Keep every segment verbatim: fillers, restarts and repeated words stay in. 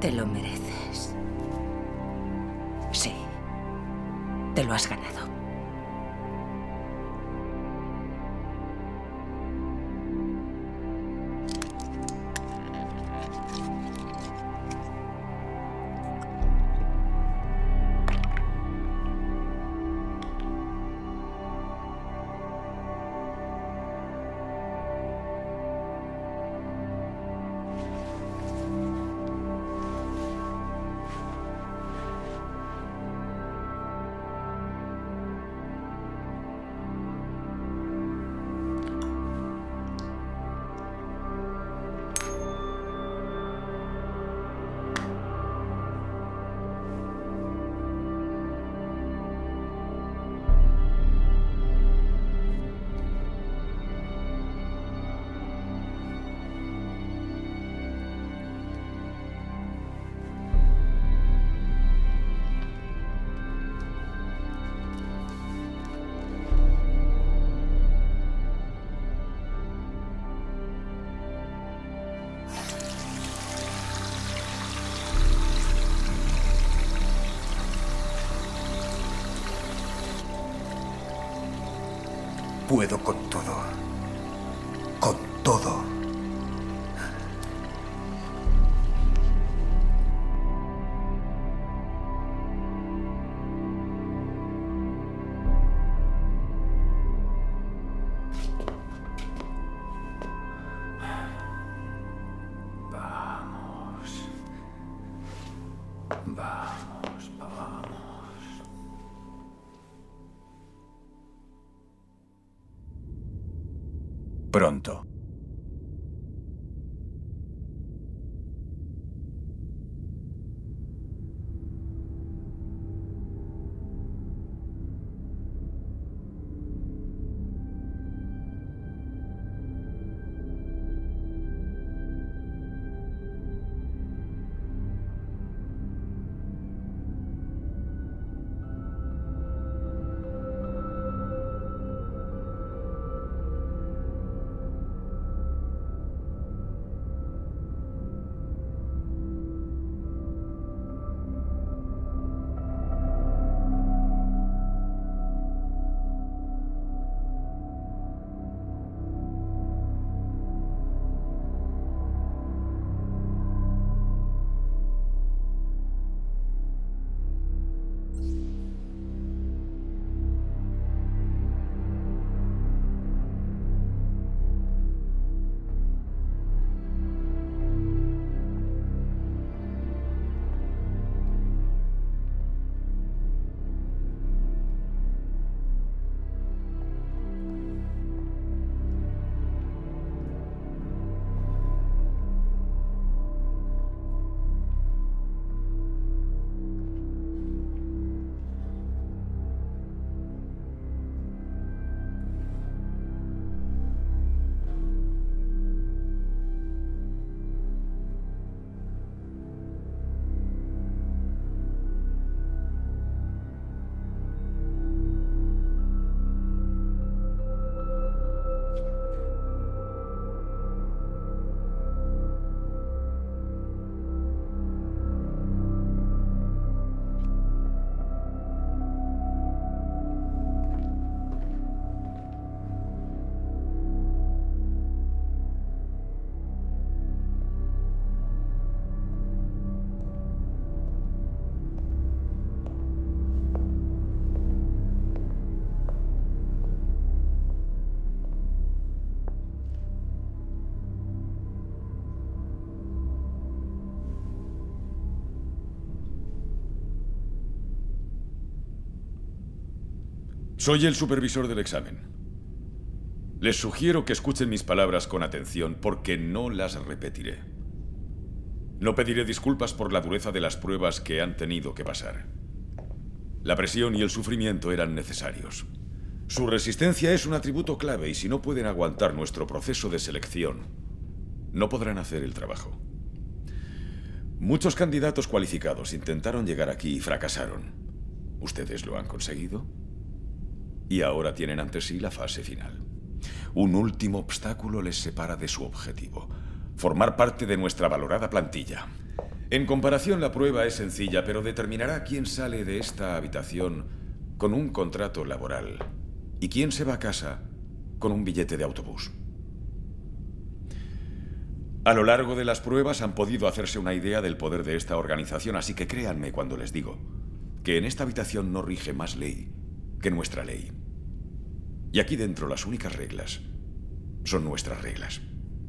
Te lo mereces. Sí. Te lo has ganado. Puedo con todo. Con todo. Vamos. Vamos, vamos. Pronto. Soy el supervisor del examen. Les sugiero que escuchen mis palabras con atención porque no las repetiré. No pediré disculpas por la dureza de las pruebas que han tenido que pasar. La presión y el sufrimiento eran necesarios. Su resistencia es un atributo clave y si no pueden aguantar nuestro proceso de selección, no podrán hacer el trabajo. Muchos candidatos cualificados intentaron llegar aquí y fracasaron. ¿Ustedes lo han conseguido? Y ahora tienen ante sí la fase final. Un último obstáculo les separa de su objetivo: formar parte de nuestra valorada plantilla. En comparación, la prueba es sencilla, pero determinará quién sale de esta habitación con un contrato laboral y quién se va a casa con un billete de autobús. A lo largo de las pruebas han podido hacerse una idea del poder de esta organización, así que créanme cuando les digo que en esta habitación no rige más ley que nuestra ley. Y aquí dentro las únicas reglas son nuestras reglas.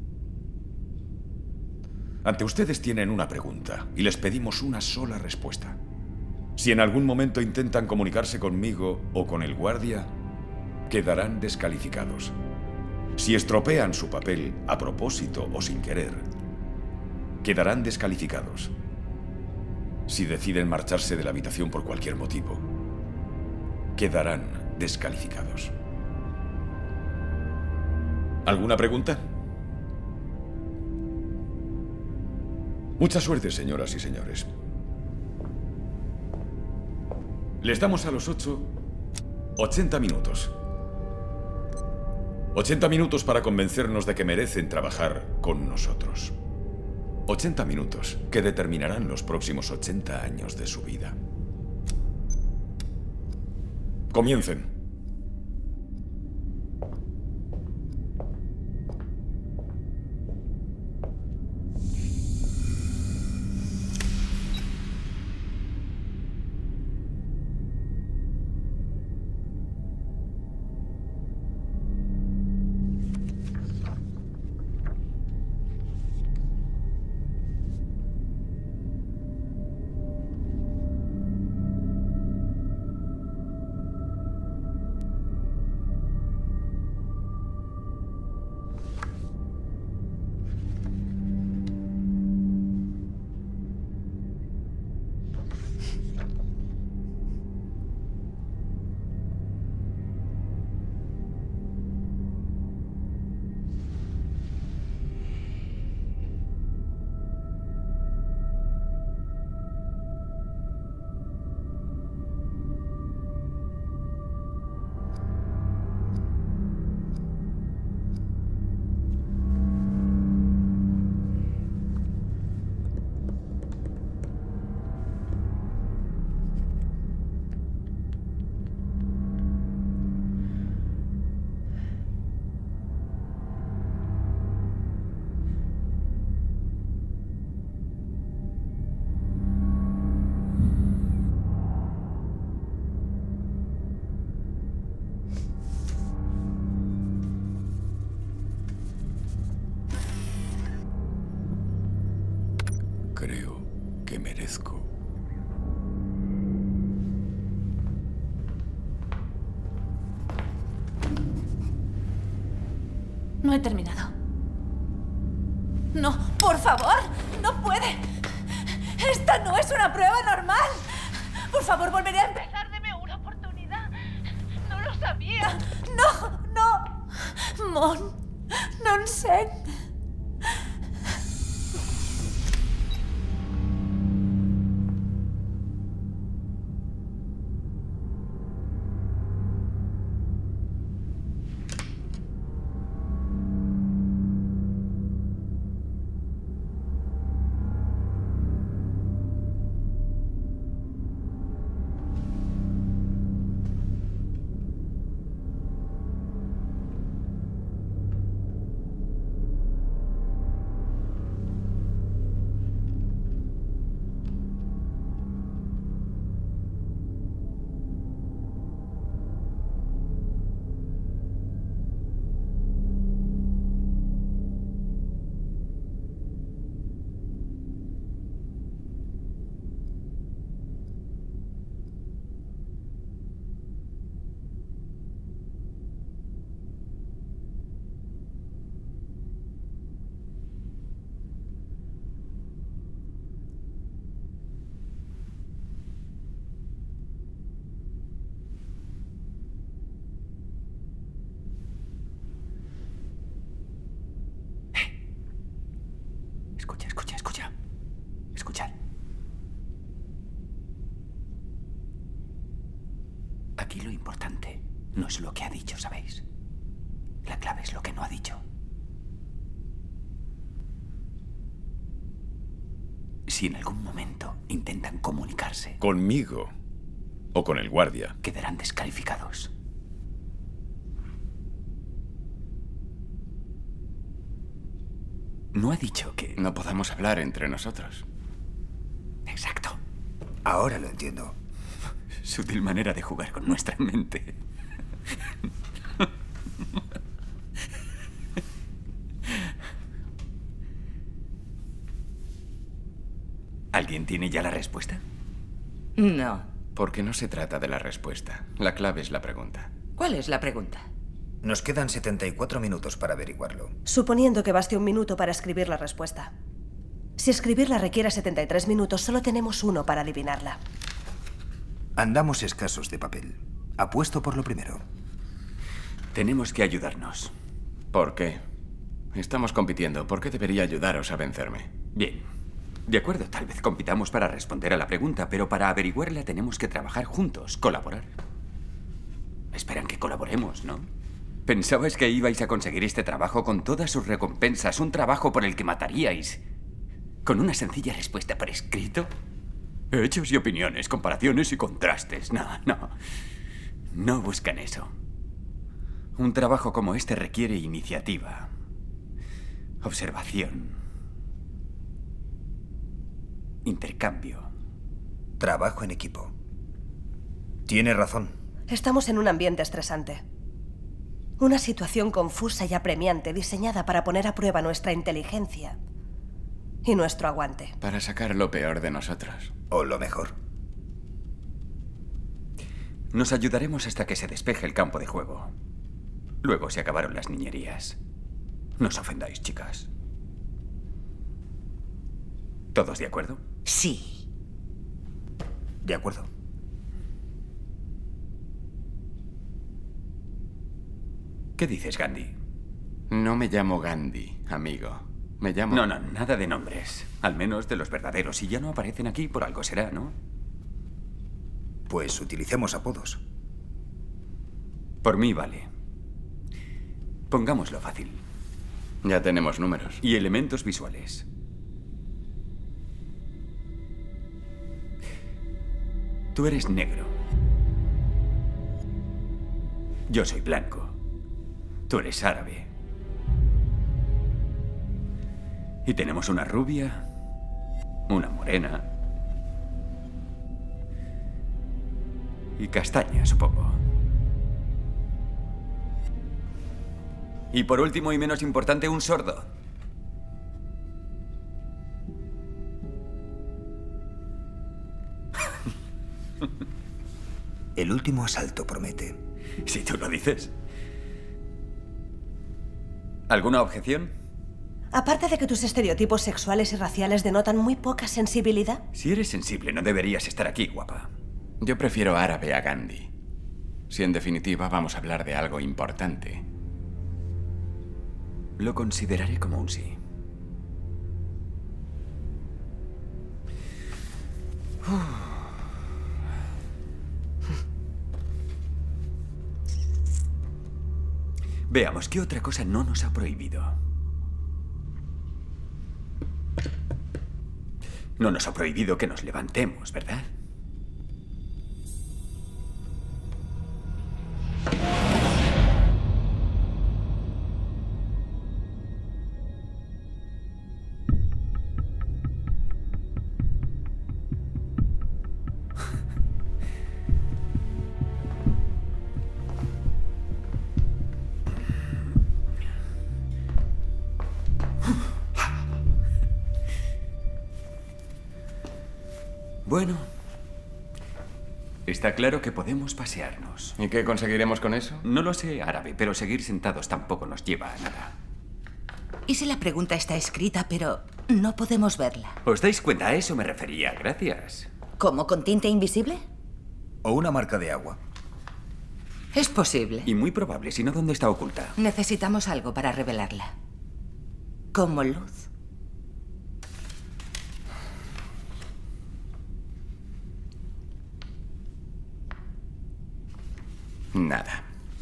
Ante ustedes tienen una pregunta y les pedimos una sola respuesta. Si en algún momento intentan comunicarse conmigo o con el guardia, quedarán descalificados. Si estropean su papel a propósito o sin querer, quedarán descalificados. Si deciden marcharse de la habitación por cualquier motivo, quedarán descalificados. ¿Alguna pregunta? Mucha suerte, señoras y señores. Les damos a los ocho ochenta minutos. ochenta minutos para convencernos de que merecen trabajar con nosotros. ochenta minutos que determinarán los próximos ochenta años de su vida. Comiencen. Creo que merezco. No he terminado. No, por favor, no puede. Esta no es una prueba normal. Por favor, volveré a empezar. Deme una oportunidad. No lo sabía. No, no. Mon, nonsense. Escucha, escucha, escucha. Escuchad. Aquí lo importante no es lo que ha dicho, ¿sabéis? La clave es lo que no ha dicho. Si en algún momento intentan comunicarse... ¿Conmigo o con el guardia? Quedarán descalificados. No ha dicho que... No podamos hablar entre nosotros. Exacto. Ahora lo entiendo. Sutil manera de jugar con nuestra mente. ¿Alguien tiene ya la respuesta? No. Porque no se trata de la respuesta. La clave es la pregunta. ¿Cuál es la pregunta? Nos quedan setenta y cuatro minutos para averiguarlo. Suponiendo que baste un minuto para escribir la respuesta. Si escribirla requiere setenta y tres minutos, solo tenemos uno para adivinarla. Andamos escasos de papel. Apuesto por lo primero. Tenemos que ayudarnos. ¿Por qué? Estamos compitiendo. ¿Por qué debería ayudaros a vencerme? Bien. De acuerdo, tal vez compitamos para responder a la pregunta, pero para averiguarla tenemos que trabajar juntos, colaborar. Esperan que colaboremos, ¿no? ¿Pensabais que ibais a conseguir este trabajo con todas sus recompensas? Un trabajo por el que mataríais. ¿Con una sencilla respuesta por escrito? Hechos y opiniones, comparaciones y contrastes. No, no. No buscan eso. Un trabajo como este requiere iniciativa, observación, intercambio. Trabajo en equipo. Tiene razón. Estamos en un ambiente estresante. Una situación confusa y apremiante diseñada para poner a prueba nuestra inteligencia y nuestro aguante. Para sacar lo peor de nosotros. O lo mejor. Nos ayudaremos hasta que se despeje el campo de juego. Luego se acabaron las niñerías. No os ofendáis, chicas. ¿Todos de acuerdo? Sí. De acuerdo. ¿Qué dices, Gandhi? No me llamo Gandhi, amigo. Me llamo... No, no, nada de nombres. Al menos de los verdaderos. Si ya no aparecen aquí, por algo será, ¿no? Pues utilicemos apodos. Por mí vale. Pongámoslo fácil. Ya tenemos números. Y elementos visuales. Tú eres negro. Yo soy blanco. Tú eres árabe. Y tenemos una rubia, una morena y castaña, supongo. Y por último y menos importante, un sordo. El último asalto promete. Si tú lo dices. ¿Alguna objeción? Aparte de que tus estereotipos sexuales y raciales denotan muy poca sensibilidad. Si eres sensible, no deberías estar aquí, guapa. Yo prefiero árabe a Gandhi. Si en definitiva vamos a hablar de algo importante. Lo consideraré como un sí. Veamos, ¿qué otra cosa no nos ha prohibido? No nos ha prohibido que nos levantemos, ¿verdad? Bueno, está claro que podemos pasearnos. ¿Y qué conseguiremos con eso? No lo sé, árabe, pero seguir sentados tampoco nos lleva a nada. ¿Y si la pregunta está escrita, pero no podemos verla? ¿Os dais cuenta? A eso me refería. Gracias. ¿Cómo, con tinta invisible? O una marca de agua. Es posible. Y muy probable, si no, ¿dónde está oculta? Necesitamos algo para revelarla. Como luz. Nada.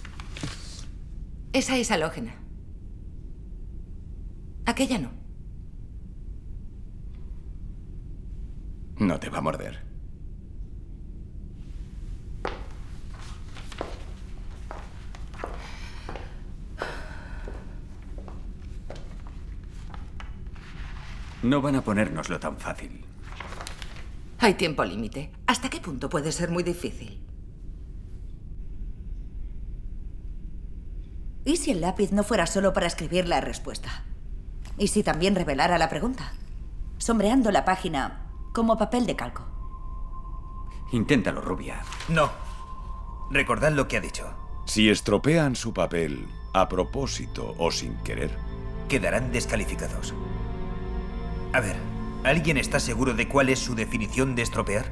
Esa es halógena. Aquella no. No te va a morder. No van a ponérnoslo tan fácil. Hay tiempo límite. ¿Hasta qué punto puede ser muy difícil? ¿Y si el lápiz no fuera solo para escribir la respuesta? ¿Y si también revelara la pregunta? Sombreando la página como papel de calco. Inténtalo, rubia. No. Recordad lo que ha dicho. Si estropean su papel a propósito o sin querer, Quedarán descalificados. A ver, ¿alguien está seguro de cuál es su definición de estropear?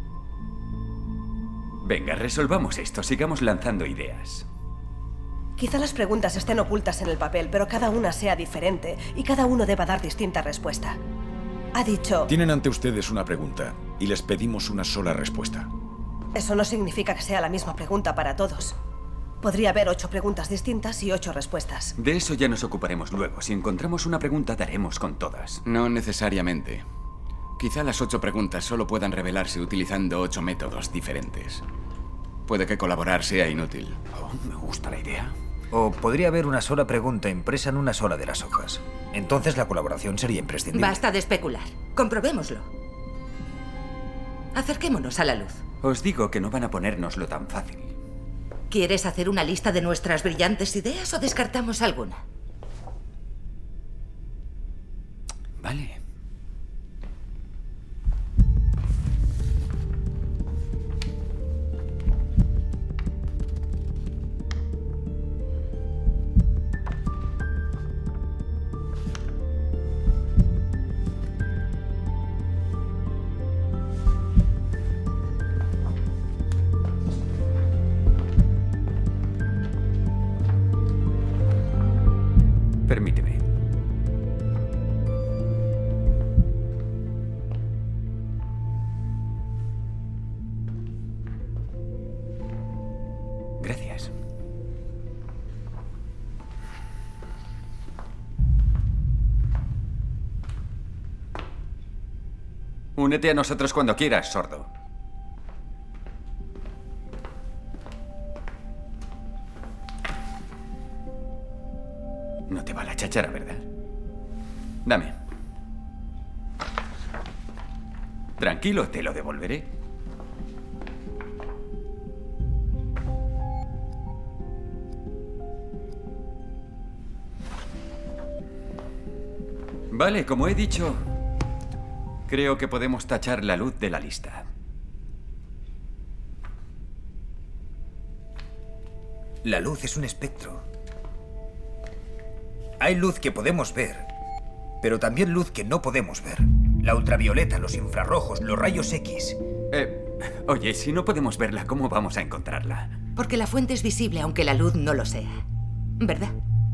Venga, resolvamos esto. Sigamos lanzando ideas. Quizá las preguntas estén ocultas en el papel, pero cada una sea diferente y cada uno deba dar distinta respuesta. Ha dicho... tienen ante ustedes una pregunta y les pedimos una sola respuesta. Eso no significa que sea la misma pregunta para todos. Podría haber ocho preguntas distintas y ocho respuestas. De eso ya nos ocuparemos luego. Si encontramos una pregunta, daremos con todas. No necesariamente. Quizá las ocho preguntas solo puedan revelarse utilizando ocho métodos diferentes. Puede que colaborar sea inútil. Oh, me gusta la idea. O podría haber una sola pregunta impresa en una sola de las hojas. Entonces la colaboración sería imprescindible. Basta de especular. Comprobémoslo. Acerquémonos a la luz. Os digo que no van a ponérnoslo tan fácil. ¿Quieres hacer una lista de nuestras brillantes ideas o descartamos alguna? Vale. Permíteme. Gracias. Únete a nosotros cuando quieras, sordo. No te va la cháchara, ¿verdad? Dame. Tranquilo, te lo devolveré. Vale, como he dicho, creo que podemos tachar la luz de la lista. La luz es un espectro. Hay luz que podemos ver, pero también luz que no podemos ver. La ultravioleta, los infrarrojos, los rayos X. Eh, oye, si no podemos verla, ¿cómo vamos a encontrarla? Porque la fuente es visible aunque la luz no lo sea. ¿Verdad?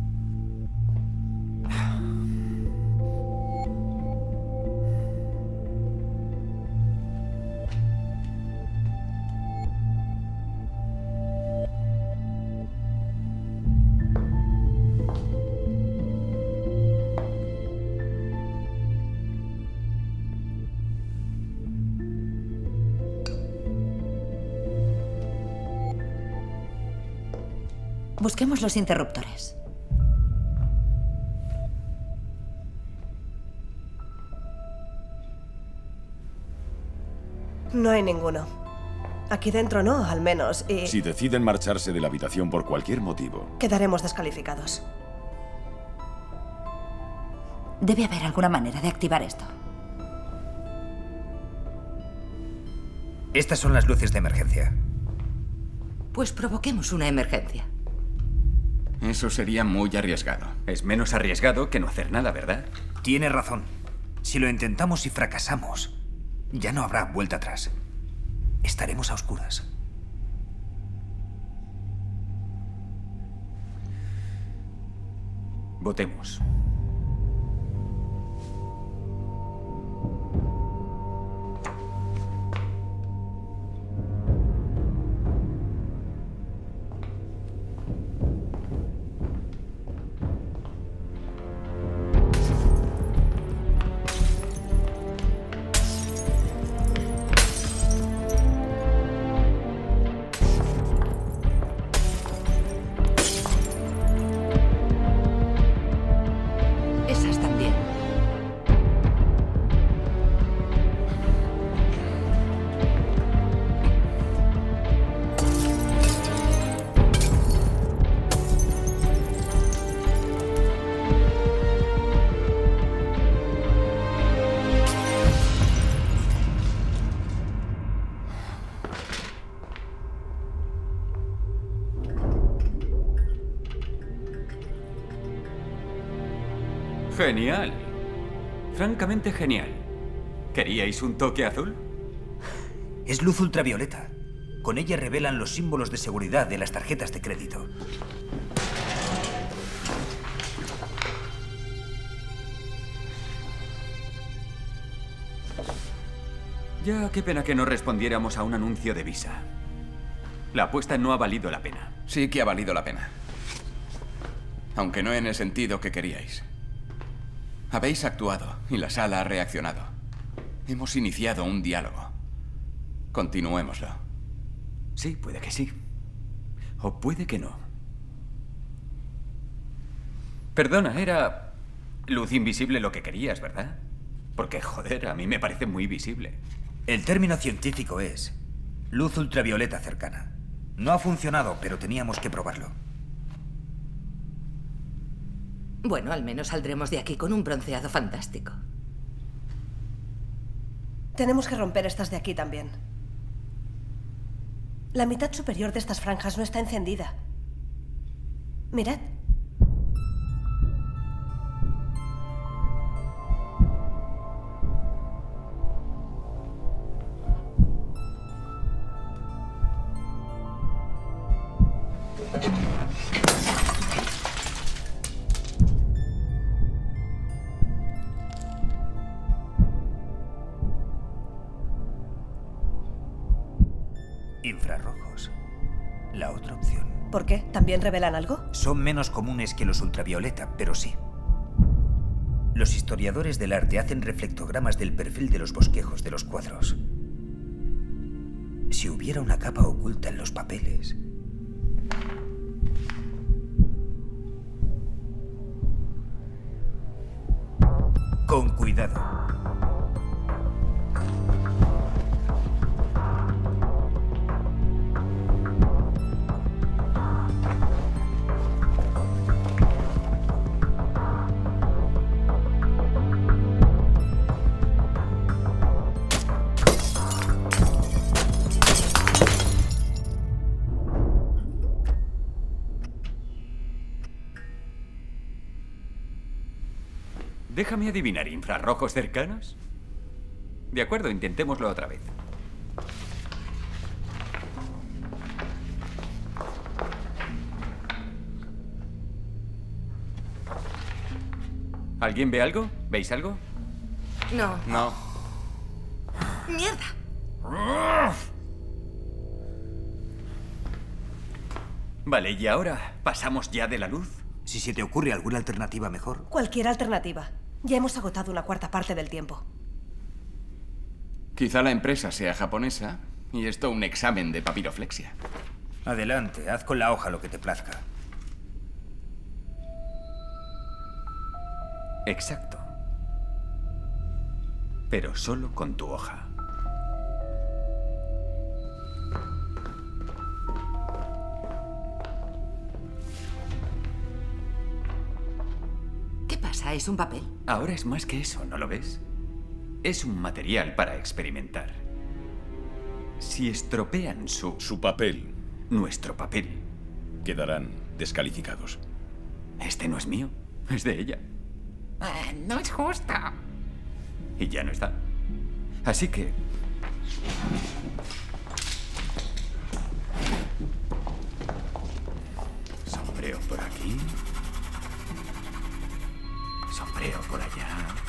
Busquemos los interruptores. No hay ninguno. Aquí dentro no, al menos, y... Si deciden marcharse de la habitación por cualquier motivo, quedaremos descalificados. Debe haber alguna manera de activar esto. Estas son las luces de emergencia. Pues provoquemos una emergencia. Eso sería muy arriesgado. Es menos arriesgado que no hacer nada, ¿verdad? Tiene razón. Si lo intentamos y fracasamos, ya no habrá vuelta atrás. Estaremos a oscuras. Votemos. Genial. Francamente genial. ¿Queríais un toque azul? Es luz ultravioleta. Con ella revelan los símbolos de seguridad de las tarjetas de crédito. Ya, qué pena que no respondiéramos a un anuncio de Visa. La apuesta no ha valido la pena. Sí que ha valido la pena. Aunque no en el sentido que queríais. Habéis actuado y la sala ha reaccionado. Hemos iniciado un diálogo. Continuémoslo. Sí, puede que sí. O puede que no. Perdona, era luz invisible lo que querías, ¿verdad? Porque, joder, a mí me parece muy visible. El término científico es luz ultravioleta cercana. No ha funcionado, pero teníamos que probarlo. Bueno, al menos saldremos de aquí con un bronceado fantástico. Tenemos que romper estas de aquí también. La mitad superior de estas franjas no está encendida. Mirad. Infrarrojos. La otra opción. ¿Por qué? ¿También revelan algo? Son menos comunes que los ultravioleta, pero sí. Los historiadores del arte hacen reflectogramas del perfil de los bosquejos de los cuadros. Si hubiera una capa oculta en los papeles... Con cuidado. Déjame adivinar, ¿infrarrojos cercanos? De acuerdo, intentémoslo otra vez. ¿Alguien ve algo? ¿Veis algo? No. No. ¡Mierda! Vale, ¿y ahora pasamos ya de la luz? Si se te ocurre alguna alternativa mejor. Cualquier alternativa. Ya hemos agotado una cuarta parte del tiempo. Quizá la empresa sea japonesa y esto un examen de papiroflexia. Adelante, haz con la hoja lo que te plazca. Exacto. Pero solo con tu hoja. ¿Qué pasa? ¿Es un papel? Ahora es más que eso, ¿no lo ves? Es un material para experimentar. Si estropean su... Su papel. Nuestro papel. Quedarán descalificados. Este no es mío, es de ella. Ah, no es justo. Y ya no está. Así que... sombreo por aquí. Sombreo por allá.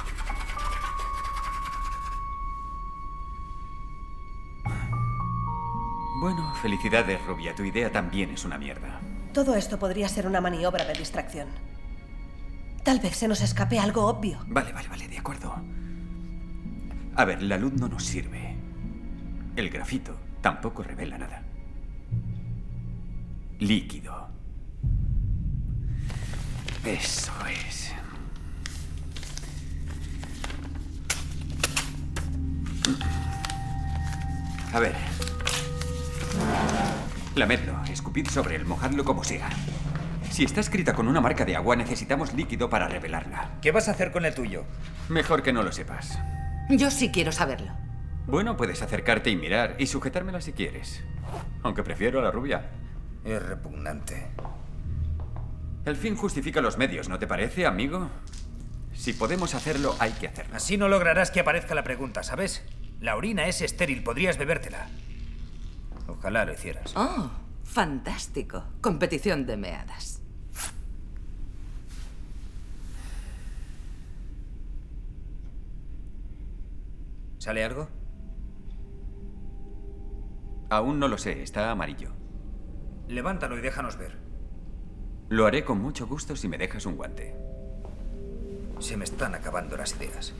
Bueno, felicidades, Rubia. Tu idea también es una mierda. Todo esto podría ser una maniobra de distracción. Tal vez se nos escape algo obvio. Vale, vale, vale, de acuerdo. A ver, la luz no nos sirve. El grafito tampoco revela nada. Líquido. Eso es. A ver. Lamedlo, escupid sobre él, mojadlo como sea. Si está escrita con una marca de agua, necesitamos líquido para revelarla. ¿Qué vas a hacer con el tuyo? Mejor que no lo sepas. Yo sí quiero saberlo. Bueno, puedes acercarte y mirar y sujetármela si quieres. Aunque prefiero a la rubia. Es repugnante. El fin justifica los medios, ¿no te parece, amigo? Si podemos hacerlo, hay que hacerlo. Así no lograrás que aparezca la pregunta, ¿sabes? La orina es estéril, podrías bebértela. Ojalá lo hicieras. Oh, fantástico. Competición de meadas. ¿Sale algo? Aún no lo sé, está amarillo. Levántalo y déjanos ver. Lo haré con mucho gusto si me dejas un guante. Se me están acabando las ideas.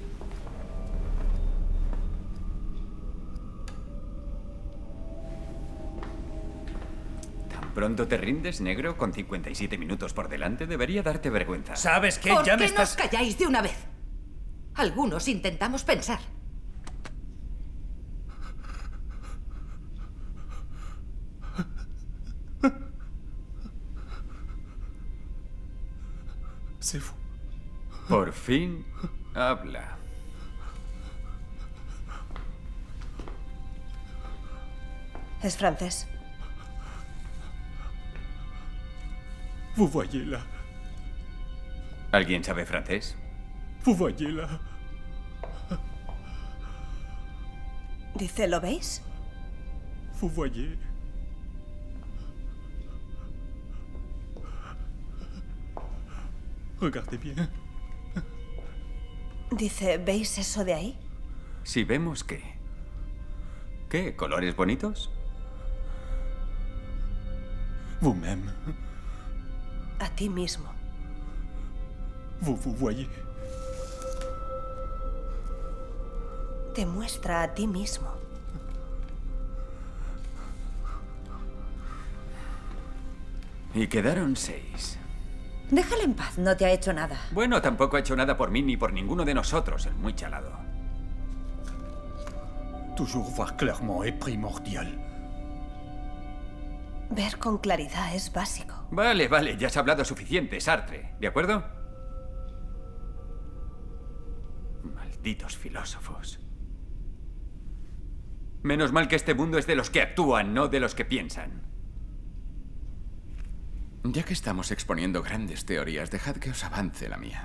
¿Tan pronto te rindes, negro? Con cincuenta y siete minutos por delante debería darte vergüenza. ¿Sabes qué? ¿Por Ya me qué estás... nos calláis de una vez? Algunos intentamos pensar. Por fin habla. Es francés. Vous voyez là. ¿Alguien sabe francés? Vous voyez là. Dice, ¿lo veis? Vous voyez. Regardez bien. Dice, ¿veis eso de ahí? Si vemos qué. ¿Qué? ¿Colores bonitos? Vous-même. A ti mismo. Vous vous voyez. Te muestra a ti mismo. Y quedaron seis. Déjale en paz, no te ha hecho nada. Bueno, tampoco ha hecho nada por mí ni por ninguno de nosotros, el muy chalado. Toujours voir clairement est primordial. Ver con claridad es básico. Vale, vale, ya has hablado suficiente, Sartre. ¿De acuerdo? Malditos filósofos. Menos mal que este mundo es de los que actúan, no de los que piensan. Ya que estamos exponiendo grandes teorías, dejad que os avance la mía.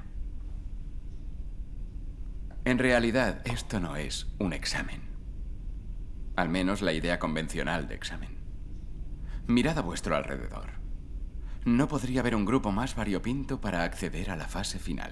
En realidad, esto no es un examen. Al menos la idea convencional de examen. Mirad a vuestro alrededor. No podría haber un grupo más variopinto para acceder a la fase final.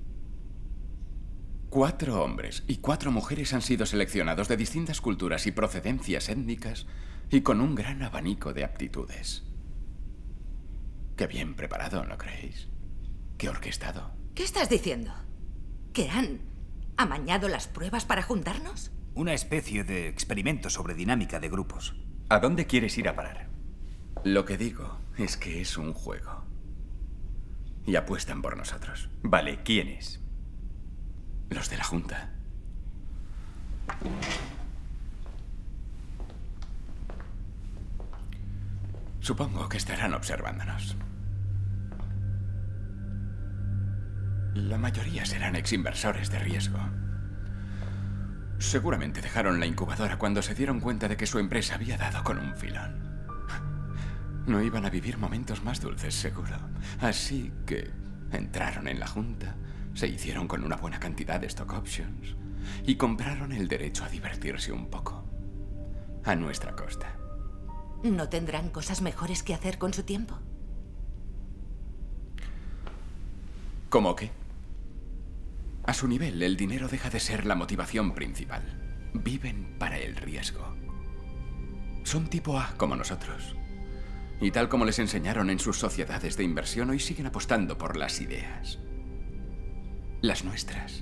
Cuatro hombres y cuatro mujeres han sido seleccionados de distintas culturas y procedencias étnicas y con un gran abanico de aptitudes. Qué bien preparado, ¿no creéis? Qué orquestado. ¿Qué estás diciendo? ¿Que han amañado las pruebas para juntarnos? Una especie de experimento sobre dinámica de grupos. ¿A dónde quieres ir a parar? Lo que digo es que es un juego. Y apuestan por nosotros. Vale, ¿quiénes? Los de la Junta. Supongo que estarán observándonos. La mayoría serán exinversores de riesgo. Seguramente dejaron la incubadora cuando se dieron cuenta de que su empresa había dado con un filón. No iban a vivir momentos más dulces, seguro. Así que entraron en la Junta, se hicieron con una buena cantidad de stock options y compraron el derecho a divertirse un poco. A nuestra costa. ¿No tendrán cosas mejores que hacer con su tiempo? ¿Cómo qué? A su nivel, el dinero deja de ser la motivación principal. Viven para el riesgo. Son tipo A como nosotros. Y tal como les enseñaron en sus sociedades de inversión, hoy siguen apostando por las ideas. Las nuestras.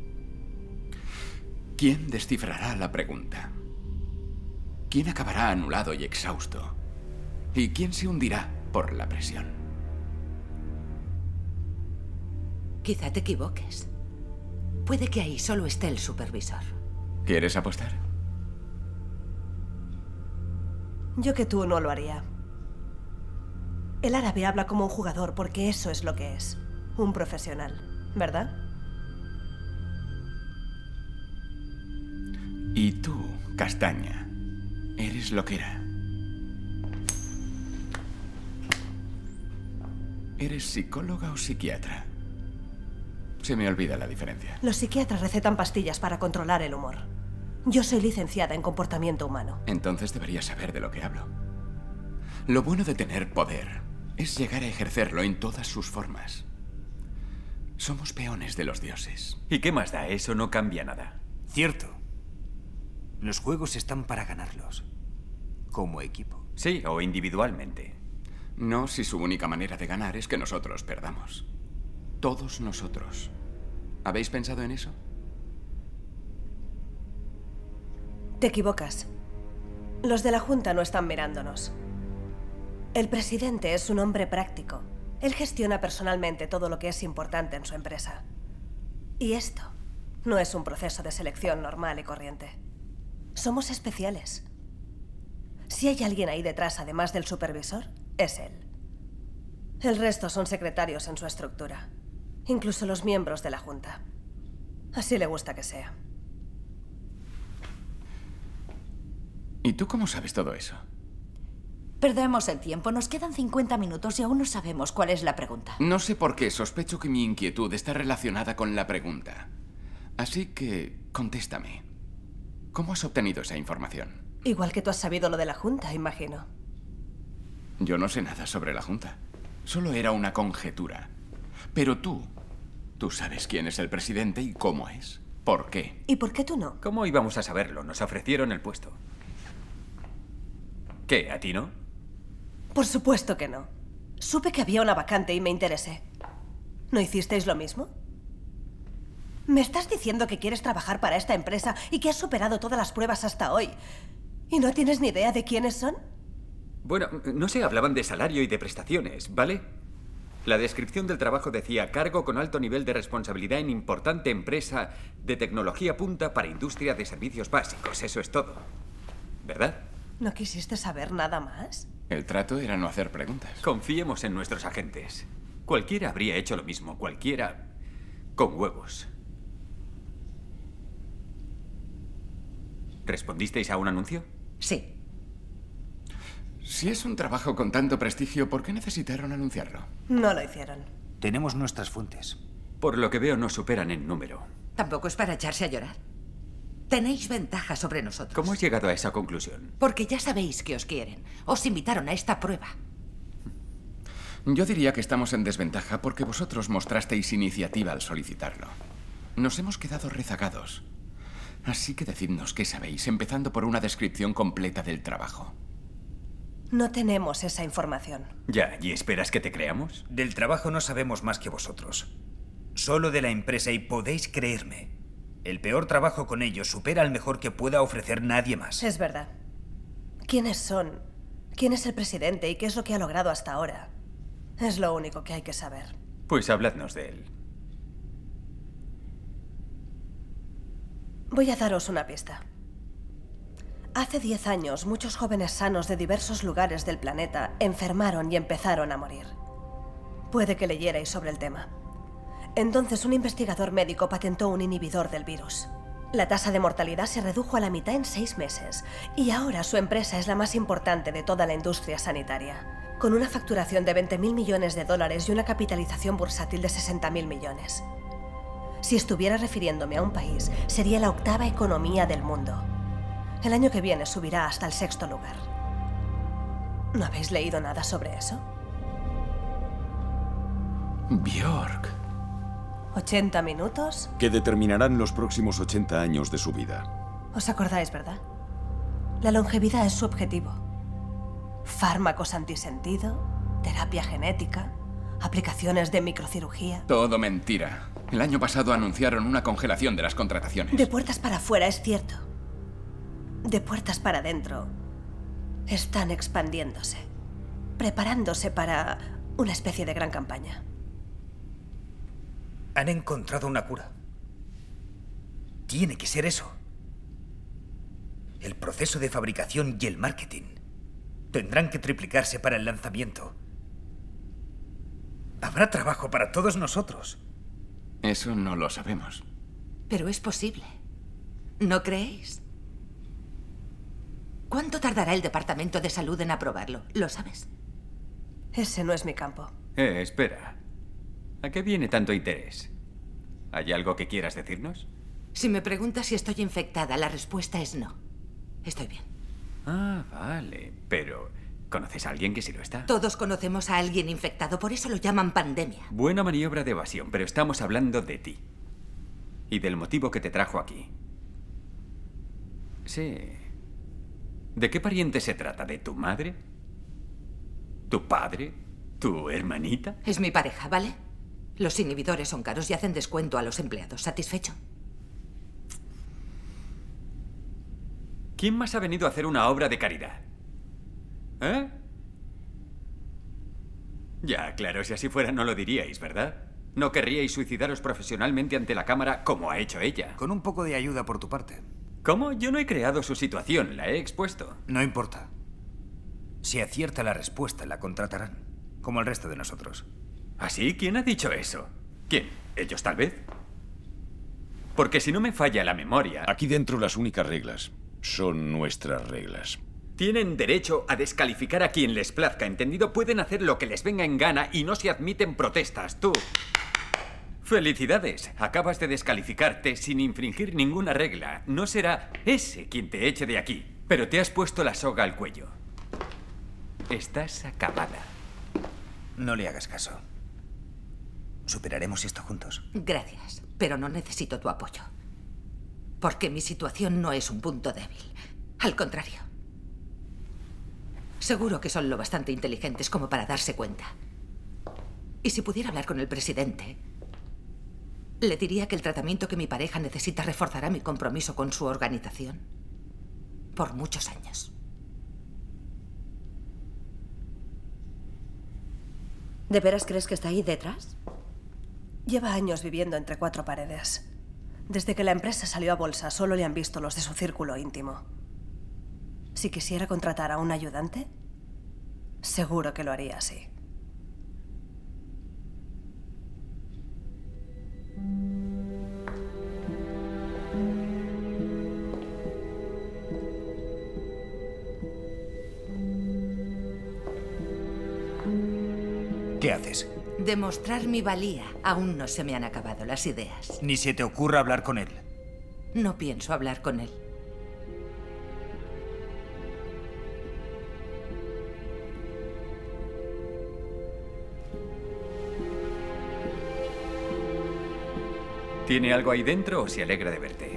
¿Quién descifrará la pregunta? ¿Quién acabará anulado y exhausto? ¿Y quién se hundirá por la presión? Quizá te equivoques. Puede que ahí solo esté el supervisor. ¿Quieres apostar? Yo que tú no lo haría. El árabe habla como un jugador porque eso es lo que es. Un profesional, ¿verdad? Y tú, Castaña, eres loquera. ¿Eres psicóloga o psiquiatra? Se me olvida la diferencia. Los psiquiatras recetan pastillas para controlar el humor. Yo soy licenciada en comportamiento humano. Entonces deberías saber de lo que hablo. Lo bueno de tener poder es llegar a ejercerlo en todas sus formas. Somos peones de los dioses. ¿Y qué más da? Eso no cambia nada. Cierto. Los juegos están para ganarlos. Como equipo. Sí, o individualmente. No si su única manera de ganar es que nosotros perdamos. Todos nosotros. ¿Habéis pensado en eso? Te equivocas. Los de la Junta no están mirándonos. El presidente es un hombre práctico. Él gestiona personalmente todo lo que es importante en su empresa. Y esto no es un proceso de selección normal y corriente. Somos especiales. Si hay alguien ahí detrás, además del supervisor, es él. El resto son secretarios en su estructura. Incluso los miembros de la Junta. Así le gusta que sea. ¿Y tú cómo sabes todo eso? Perdemos el tiempo. Nos quedan cincuenta minutos y aún no sabemos cuál es la pregunta. No sé por qué. Sospecho que mi inquietud está relacionada con la pregunta. Así que, contéstame. ¿Cómo has obtenido esa información? Igual que tú has sabido lo de la Junta, imagino. Yo no sé nada sobre la Junta. Solo era una conjetura. Pero tú, tú sabes quién es el presidente y cómo es. ¿Por qué? ¿Y por qué tú no? ¿Cómo íbamos a saberlo? Nos ofrecieron el puesto. ¿Qué? ¿A ti no? Por supuesto que no. Supe que había una vacante y me interesé. ¿No hicisteis lo mismo? ¿Me estás diciendo que quieres trabajar para esta empresa y que has superado todas las pruebas hasta hoy? ¿Y no tienes ni idea de quiénes son? Bueno, no se hablaban de salario y de prestaciones, ¿vale? La descripción del trabajo decía cargo con alto nivel de responsabilidad en importante empresa de tecnología punta para industria de servicios básicos. Eso es todo. ¿Verdad? ¿No quisiste saber nada más? El trato era no hacer preguntas. Confiemos en nuestros agentes. Cualquiera habría hecho lo mismo. Cualquiera con huevos. ¿Respondisteis a un anuncio? Sí. Si es un trabajo con tanto prestigio, ¿por qué necesitaron anunciarlo? No lo hicieron. Tenemos nuestras fuentes. Por lo que veo, nos superan en número. Tampoco es para echarse a llorar. Tenéis ventaja sobre nosotros. ¿Cómo has llegado a esa conclusión? Porque ya sabéis que os quieren. Os invitaron a esta prueba. Yo diría que estamos en desventaja porque vosotros mostrasteis iniciativa al solicitarlo. Nos hemos quedado rezagados. Así que decidnos qué sabéis, empezando por una descripción completa del trabajo. No tenemos esa información. Ya, ¿y esperas que te creamos? Del trabajo no sabemos más que vosotros. Solo de la empresa y podéis creerme. El peor trabajo con ellos supera al mejor que pueda ofrecer nadie más. Es verdad. ¿Quiénes son? ¿Quién es el presidente y qué es lo que ha logrado hasta ahora? Es lo único que hay que saber. Pues habladnos de él. Voy a daros una pista. Hace diez años, muchos jóvenes sanos de diversos lugares del planeta enfermaron y empezaron a morir. Puede que leyerais sobre el tema. Entonces, un investigador médico patentó un inhibidor del virus. La tasa de mortalidad se redujo a la mitad en seis meses, y ahora su empresa es la más importante de toda la industria sanitaria, con una facturación de veinte mil millones de dólares y una capitalización bursátil de sesenta mil millones. Si estuviera refiriéndome a un país, sería la octava economía del mundo. El año que viene subirá hasta el sexto lugar. ¿No habéis leído nada sobre eso? Bjork. ¿ochenta minutos? Que determinarán los próximos ochenta años de su vida. ¿Os acordáis, verdad? La longevidad es su objetivo. Fármacos antisentido, terapia genética, aplicaciones de microcirugía. Todo mentira. El año pasado anunciaron una congelación de las contrataciones. De puertas para afuera, es cierto. De puertas para adentro, están expandiéndose, preparándose para una especie de gran campaña. Han encontrado una cura. Tiene que ser eso. El proceso de fabricación y el marketing tendrán que triplicarse para el lanzamiento. Habrá trabajo para todos nosotros. Eso no lo sabemos. Pero es posible. ¿No creéis? ¿Cuánto tardará el Departamento de Salud en aprobarlo? ¿Lo sabes? Ese no es mi campo. Eh, espera. ¿A qué viene tanto interés? ¿Hay algo que quieras decirnos? Si me preguntas si estoy infectada, la respuesta es no. Estoy bien. Ah, vale. Pero, ¿conoces a alguien que sí lo está? Todos conocemos a alguien infectado, por eso lo llaman pandemia. Buena maniobra de evasión, pero estamos hablando de ti. Y del motivo que te trajo aquí. Sí. ¿De qué pariente se trata? ¿De tu madre? ¿Tu padre? ¿Tu hermanita? Es mi pareja, ¿vale? Los inhibidores son caros y hacen descuento a los empleados. ¿Satisfecho? ¿Quién más ha venido a hacer una obra de caridad? ¿Eh? Ya, claro, si así fuera no lo diríais, ¿verdad? No querríais suicidaros profesionalmente ante la cámara como ha hecho ella. Con un poco de ayuda por tu parte. ¿Cómo? Yo no he creado su situación, la he expuesto. No importa. Si acierta la respuesta, la contratarán. Como el resto de nosotros. ¿Así? ¿Quién ha dicho eso? ¿Quién? ¿Ellos tal vez? Porque si no me falla la memoria... Aquí dentro las únicas reglas son nuestras reglas. Tienen derecho a descalificar a quien les plazca, ¿entendido? Pueden hacer lo que les venga en gana y no se admiten protestas. Tú... Felicidades. Acabas de descalificarte sin infringir ninguna regla. No será ese quien te eche de aquí. Pero te has puesto la soga al cuello. Estás acabada. No le hagas caso. Superaremos esto juntos. Gracias, pero no necesito tu apoyo. Porque mi situación no es un punto débil. Al contrario. Seguro que son lo bastante inteligentes como para darse cuenta. Y si pudiera hablar con el presidente, le diría que el tratamiento que mi pareja necesita reforzará mi compromiso con su organización por muchos años. ¿De veras crees que está ahí detrás? Lleva años viviendo entre cuatro paredes. Desde que la empresa salió a bolsa, solo le han visto los de su círculo íntimo. Si quisiera contratar a un ayudante, seguro que lo haría así. ¿Qué haces? Demostrar mi valía. Aún no se me han acabado las ideas. Ni se te ocurra hablar con él. No pienso hablar con él. ¿Tiene algo ahí dentro o se alegra de verte?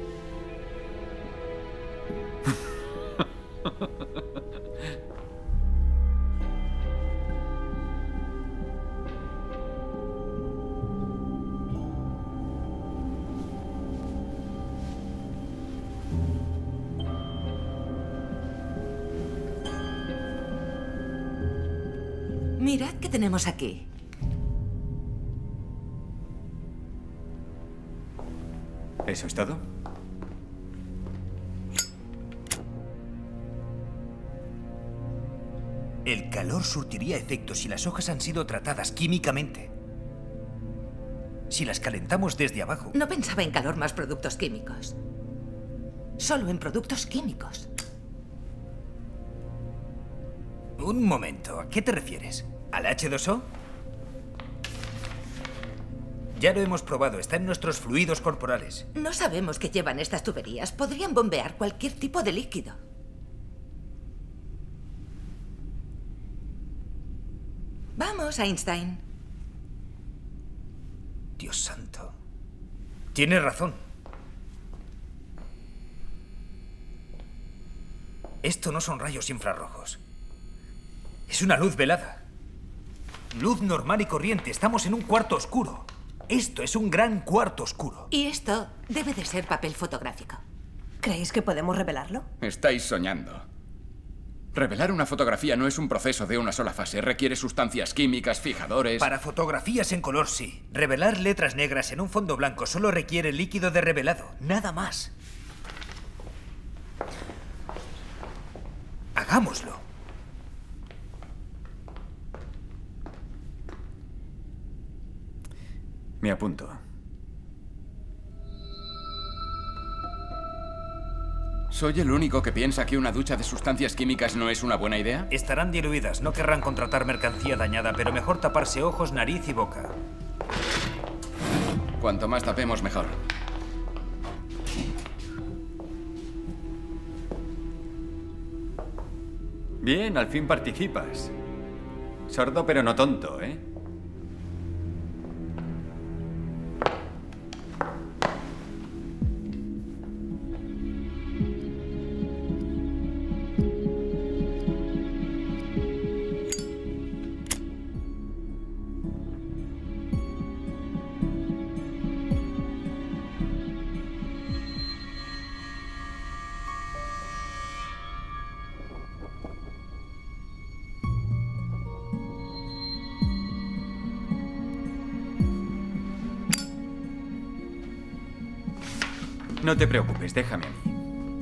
Mirad qué tenemos aquí. ¿Eso es todo? El calor surtiría efecto si las hojas han sido tratadas químicamente. Si las calentamos desde abajo. No pensaba en calor más productos químicos. Solo en productos químicos. Un momento, ¿a qué te refieres? ¿Al hache dos o? Ya lo hemos probado, está en nuestros fluidos corporales. No sabemos qué llevan estas tuberías. Podrían bombear cualquier tipo de líquido. Vamos, Einstein. Dios santo. Tienes razón. Esto no son rayos infrarrojos. Es una luz velada. Luz normal y corriente. Estamos en un cuarto oscuro. Esto es un gran cuarto oscuro. Y esto debe de ser papel fotográfico. ¿Creéis que podemos revelarlo? Estáis soñando. Revelar una fotografía no es un proceso de una sola fase. Requiere sustancias químicas, fijadores... Para fotografías en color, sí. Revelar letras negras en un fondo blanco solo requiere líquido de revelado. Nada más. Hagámoslo. Me apunto. ¿Soy el único que piensa que una ducha de sustancias químicas no es una buena idea? Estarán diluidas, no querrán contratar mercancía dañada, pero mejor taparse ojos, nariz y boca. Cuanto más tapemos, mejor. Bien, al fin participas. Sordo pero no tonto, ¿eh? No te preocupes, déjame a mí.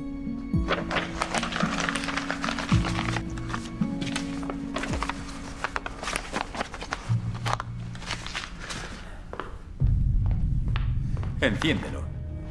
Enciéndelo.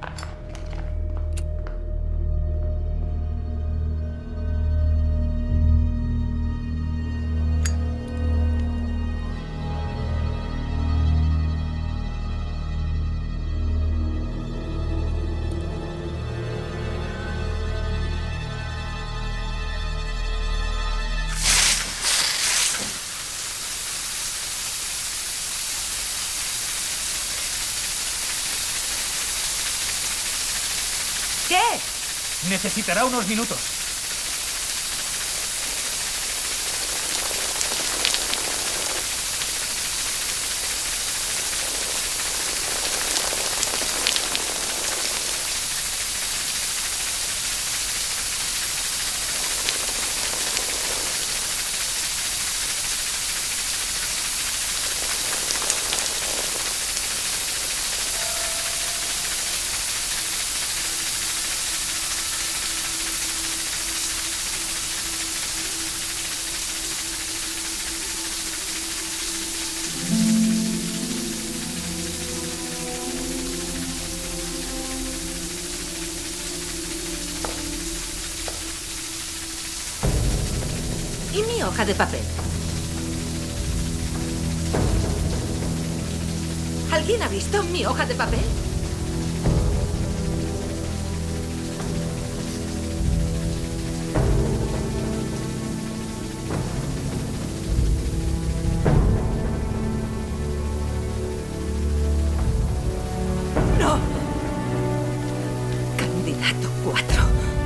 ¿Qué? Necesitará unos minutos. ¿Y mi hoja de papel? ¿Alguien ha visto mi hoja de papel? ¡No! Candidato cuatro.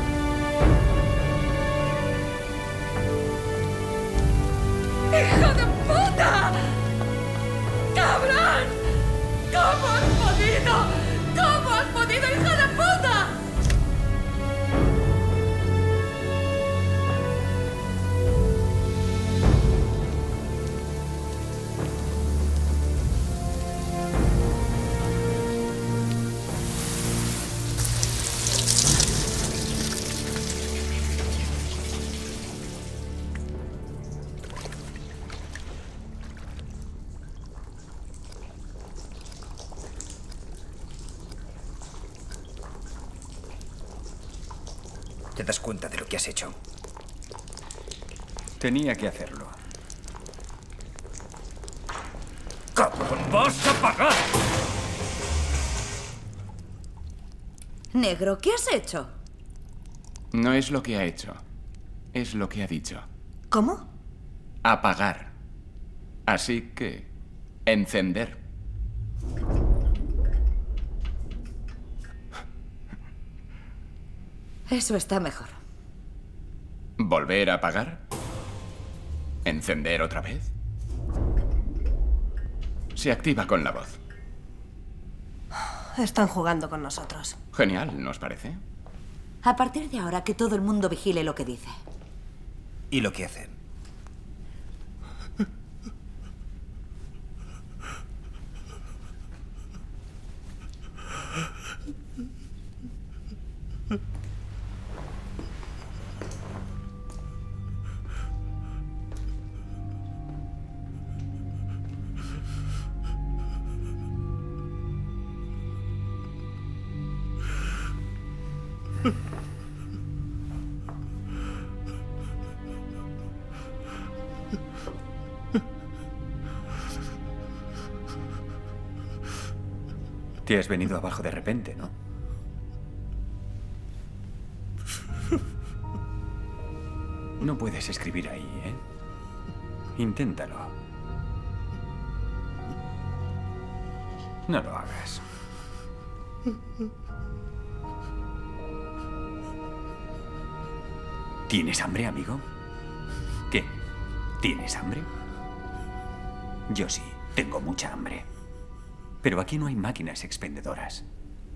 ¡Hijo de puta! ¡Cabrón! ¿Cómo has podido? ¿Cómo has podido, hijo de puta? ¿Te das cuenta de lo que has hecho? Tenía que hacerlo. ¡Cabrón, vas a pagar! Negro, ¿qué has hecho? No es lo que ha hecho. Es lo que ha dicho. ¿Cómo? Apagar. Así que... encender. Eso está mejor. ¿Volver a apagar? ¿Encender otra vez? Se activa con la voz. Están jugando con nosotros. Genial, ¿nos parece? A partir de ahora, que todo el mundo vigile lo que dice. ¿Y lo que hacen? Te has venido abajo de repente, ¿no? No puedes escribir ahí, ¿eh? Inténtalo. No lo hagas. ¿Tienes hambre, amigo? ¿Qué? ¿Tienes hambre? Yo sí, tengo mucha hambre. Pero aquí no hay máquinas expendedoras.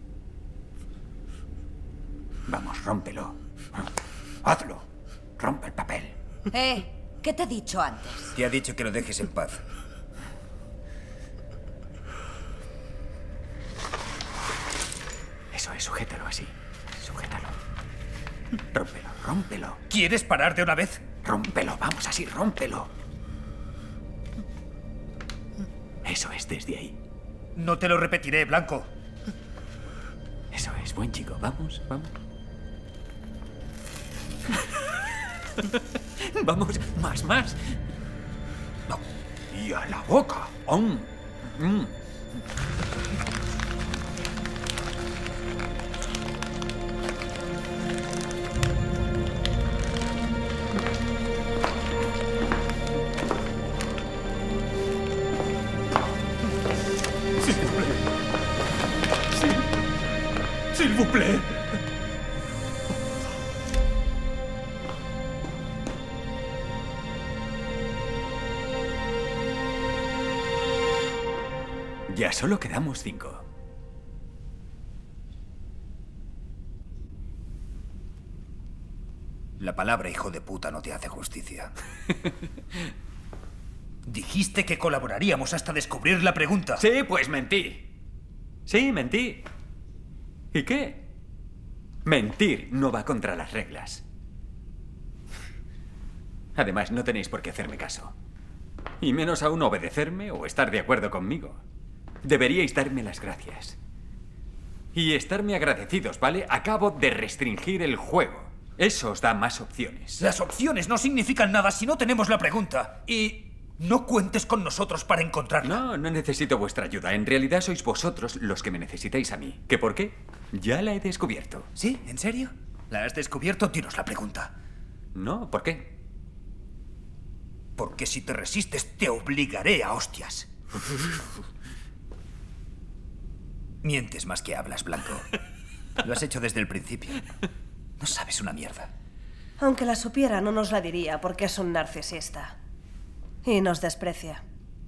Vamos, rómpelo. Hazlo. Rompe el papel. Eh, ¿qué te he dicho antes? Te ha dicho que lo dejes en paz. Eso es, sujétalo así. Sujétalo. Rómpelo, rómpelo. ¿Quieres parar de una vez? Rómpelo, vamos así, rómpelo. Eso es, desde ahí. No te lo repetiré, Blanco. Eso es, buen chico. Vamos, vamos. Vamos, más, más. No. Y a la boca. ¡Om! Mm. S'il vous plaît. Ya solo quedamos cinco. La palabra hijo de puta no te hace justicia. Dijiste que colaboraríamos hasta descubrir la pregunta. Sí, pues mentí. Sí, mentí. ¿Y qué? Mentir no va contra las reglas. Además, no tenéis por qué hacerme caso. Y menos aún obedecerme o estar de acuerdo conmigo. Deberíais darme las gracias. Y estarme agradecidos, ¿vale? Acabo de restringir el juego. Eso os da más opciones. Las opciones no significan nada si no tenemos la pregunta. Y no cuentes con nosotros para encontrarla. No, no necesito vuestra ayuda. En realidad sois vosotros los que me necesitáis a mí. ¿Qué por qué? Ya la he descubierto. ¿Sí? ¿En serio? ¿La has descubierto? Dinos la pregunta. No, ¿por qué? Porque si te resistes, te obligaré a hostias. Mientes más que hablas, Blanco. Lo has hecho desde el principio. No sabes una mierda. Aunque la supiera, no nos la diría porque es un narcisista. Y nos desprecia.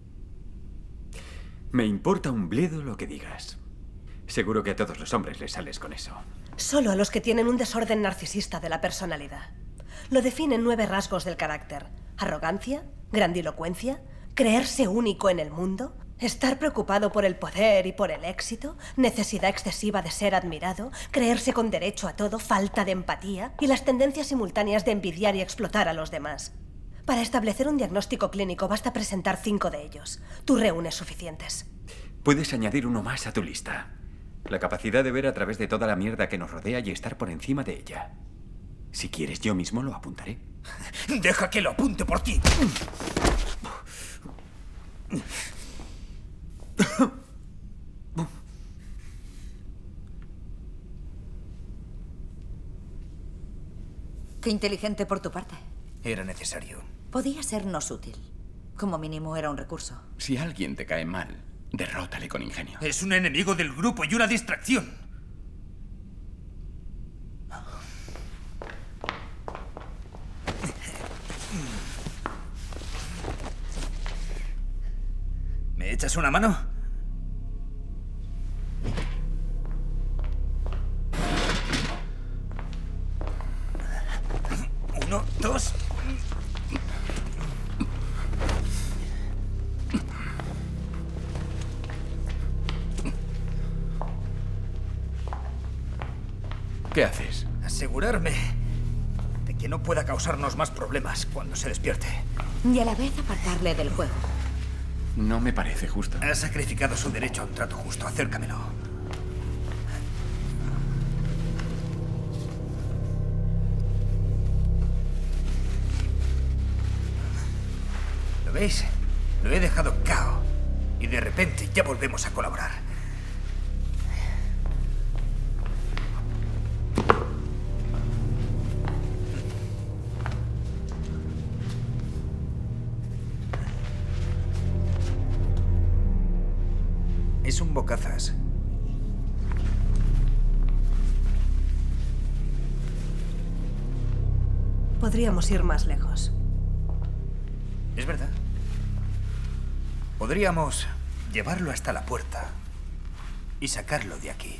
Me importa un bledo lo que digas. Seguro que a todos los hombres les sales con eso. Solo a los que tienen un desorden narcisista de la personalidad. Lo definen nueve rasgos del carácter. Arrogancia, grandilocuencia, creerse único en el mundo, estar preocupado por el poder y por el éxito, necesidad excesiva de ser admirado, creerse con derecho a todo, falta de empatía y las tendencias simultáneas de envidiar y explotar a los demás. Para establecer un diagnóstico clínico basta presentar cinco de ellos. Tú reúnes suficientes. Puedes añadir uno más a tu lista. La capacidad de ver a través de toda la mierda que nos rodea y estar por encima de ella. Si quieres, yo mismo lo apuntaré. Deja que lo apunte por ti. Qué inteligente por tu parte. Era necesario. Podía sernos útil. Como mínimo era un recurso. Si alguien te cae mal, derrótale con ingenio. Es un enemigo del grupo y una distracción. ¿Me echas una mano? Uno, dos. ¿Qué haces? Asegurarme de que no pueda causarnos más problemas cuando se despierte. Y a la vez apartarle del juego. No me parece justo. Ha sacrificado su derecho a un trato justo. Acércamelo. ¿Lo veis? Lo he dejado cao. Y de repente ya volvemos a colaborar. Es un bocazas. Podríamos ir más lejos. Es verdad. Podríamos llevarlo hasta la puerta y sacarlo de aquí.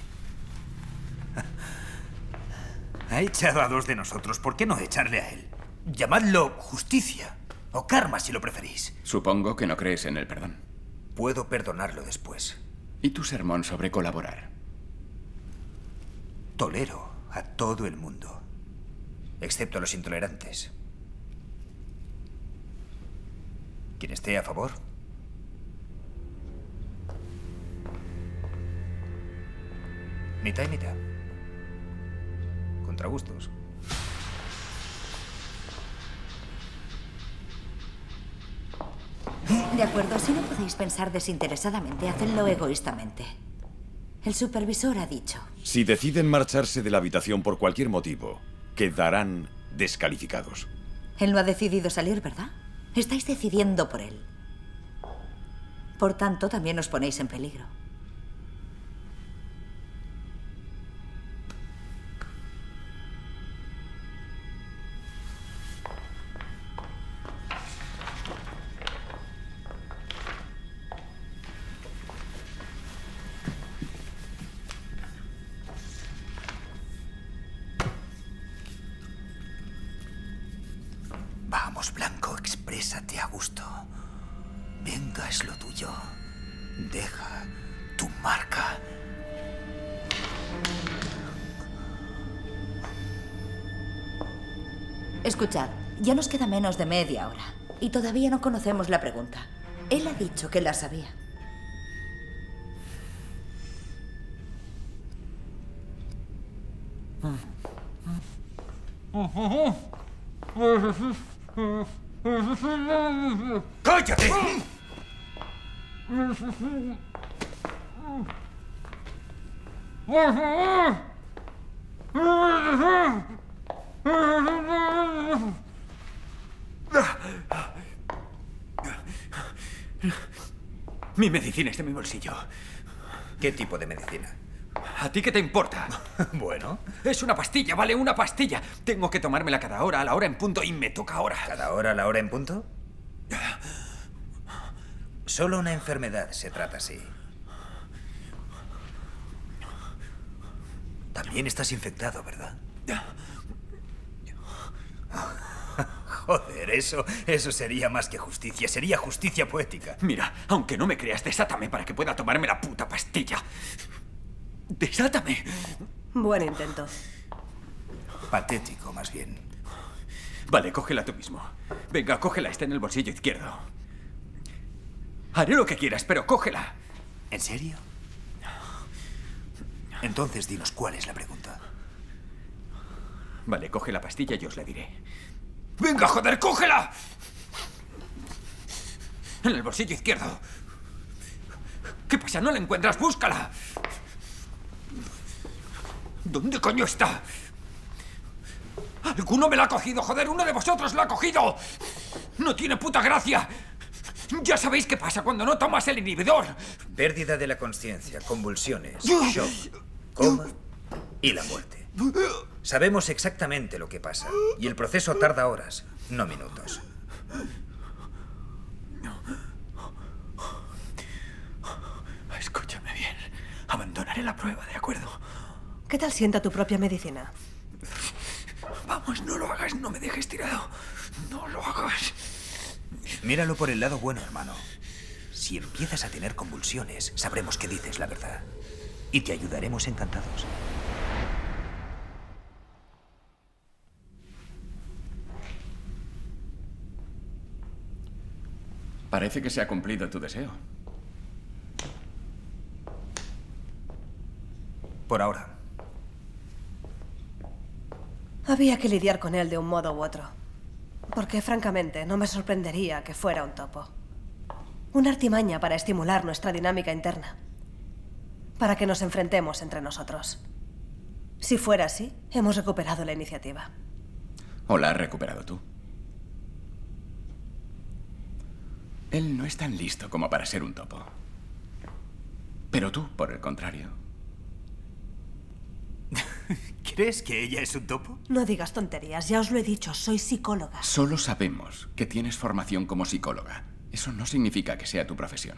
Ha echado a dos de nosotros. ¿Por qué no echarle a él? Llamadlo justicia o karma si lo preferís. Supongo que no crees en el perdón. Puedo perdonarlo después. ¿Y tu sermón sobre colaborar? Tolero a todo el mundo, excepto a los intolerantes. ¿Quien esté a favor? Mitad y mitad. Contra gustos. De acuerdo, si no podéis pensar desinteresadamente, hacedlo egoístamente. El supervisor ha dicho. Si deciden marcharse de la habitación por cualquier motivo, quedarán descalificados. Él no ha decidido salir, ¿verdad? Estáis decidiendo por él. Por tanto, también os ponéis en peligro. Vamos, Blanco, exprésate a gusto. Venga, es lo tuyo. Deja tu marca. Escuchad, ya nos queda menos de media hora y todavía no conocemos la pregunta. Él ha dicho que la sabía. ¡Cállate! Mi medicina está en mi bolsillo. ¿Qué tipo de medicina? ¿A ti qué te importa? Bueno. Es una pastilla, vale, una pastilla. Tengo que tomármela cada hora, a la hora en punto, y me toca ahora. ¿Cada hora a la hora en punto? Solo una enfermedad se trata así. También estás infectado, ¿verdad? Joder, eso, eso sería más que justicia. Sería justicia poética. Mira, aunque no me creas, desátame para que pueda tomarme la puta pastilla. ¡Desátame! Buen intento. Patético, más bien. Vale, cógela tú mismo. Venga, cógela, está en el bolsillo izquierdo. Haré lo que quieras, pero cógela. ¿En serio? Entonces dinos cuál es la pregunta. Vale, coge la pastilla y os la diré. ¡Venga, joder, cógela! En el bolsillo izquierdo. ¿Qué pasa? ¿No la encuentras? ¡Búscala! ¿Dónde coño está? ¡Alguno me la ha cogido, joder! ¡Uno de vosotros la ha cogido! ¡No tiene puta gracia! Ya sabéis qué pasa cuando no tomas el inhibidor. Pérdida de la conciencia, convulsiones, shock, coma y la muerte. Sabemos exactamente lo que pasa y el proceso tarda horas, no minutos. Escúchame bien. Abandonaré la prueba, ¿de acuerdo? ¿Qué tal sienta tu propia medicina? Vamos, no lo hagas, no me dejes tirado. No lo hagas. Míralo por el lado bueno, hermano. Si empiezas a tener convulsiones, sabremos que dices la verdad. Y te ayudaremos encantados. Parece que se ha cumplido tu deseo. Por ahora. Había que lidiar con él de un modo u otro. Porque, francamente, no me sorprendería que fuera un topo. Una artimaña para estimular nuestra dinámica interna. Para que nos enfrentemos entre nosotros. Si fuera así, hemos recuperado la iniciativa. ¿O la has recuperado tú? Él no es tan listo como para ser un topo. Pero Pero tú, por el contrario... ¿Crees que ella es un topo? No digas tonterías, ya os lo he dicho, soy psicóloga. Solo sabemos que tienes formación como psicóloga. Eso no significa que sea tu profesión.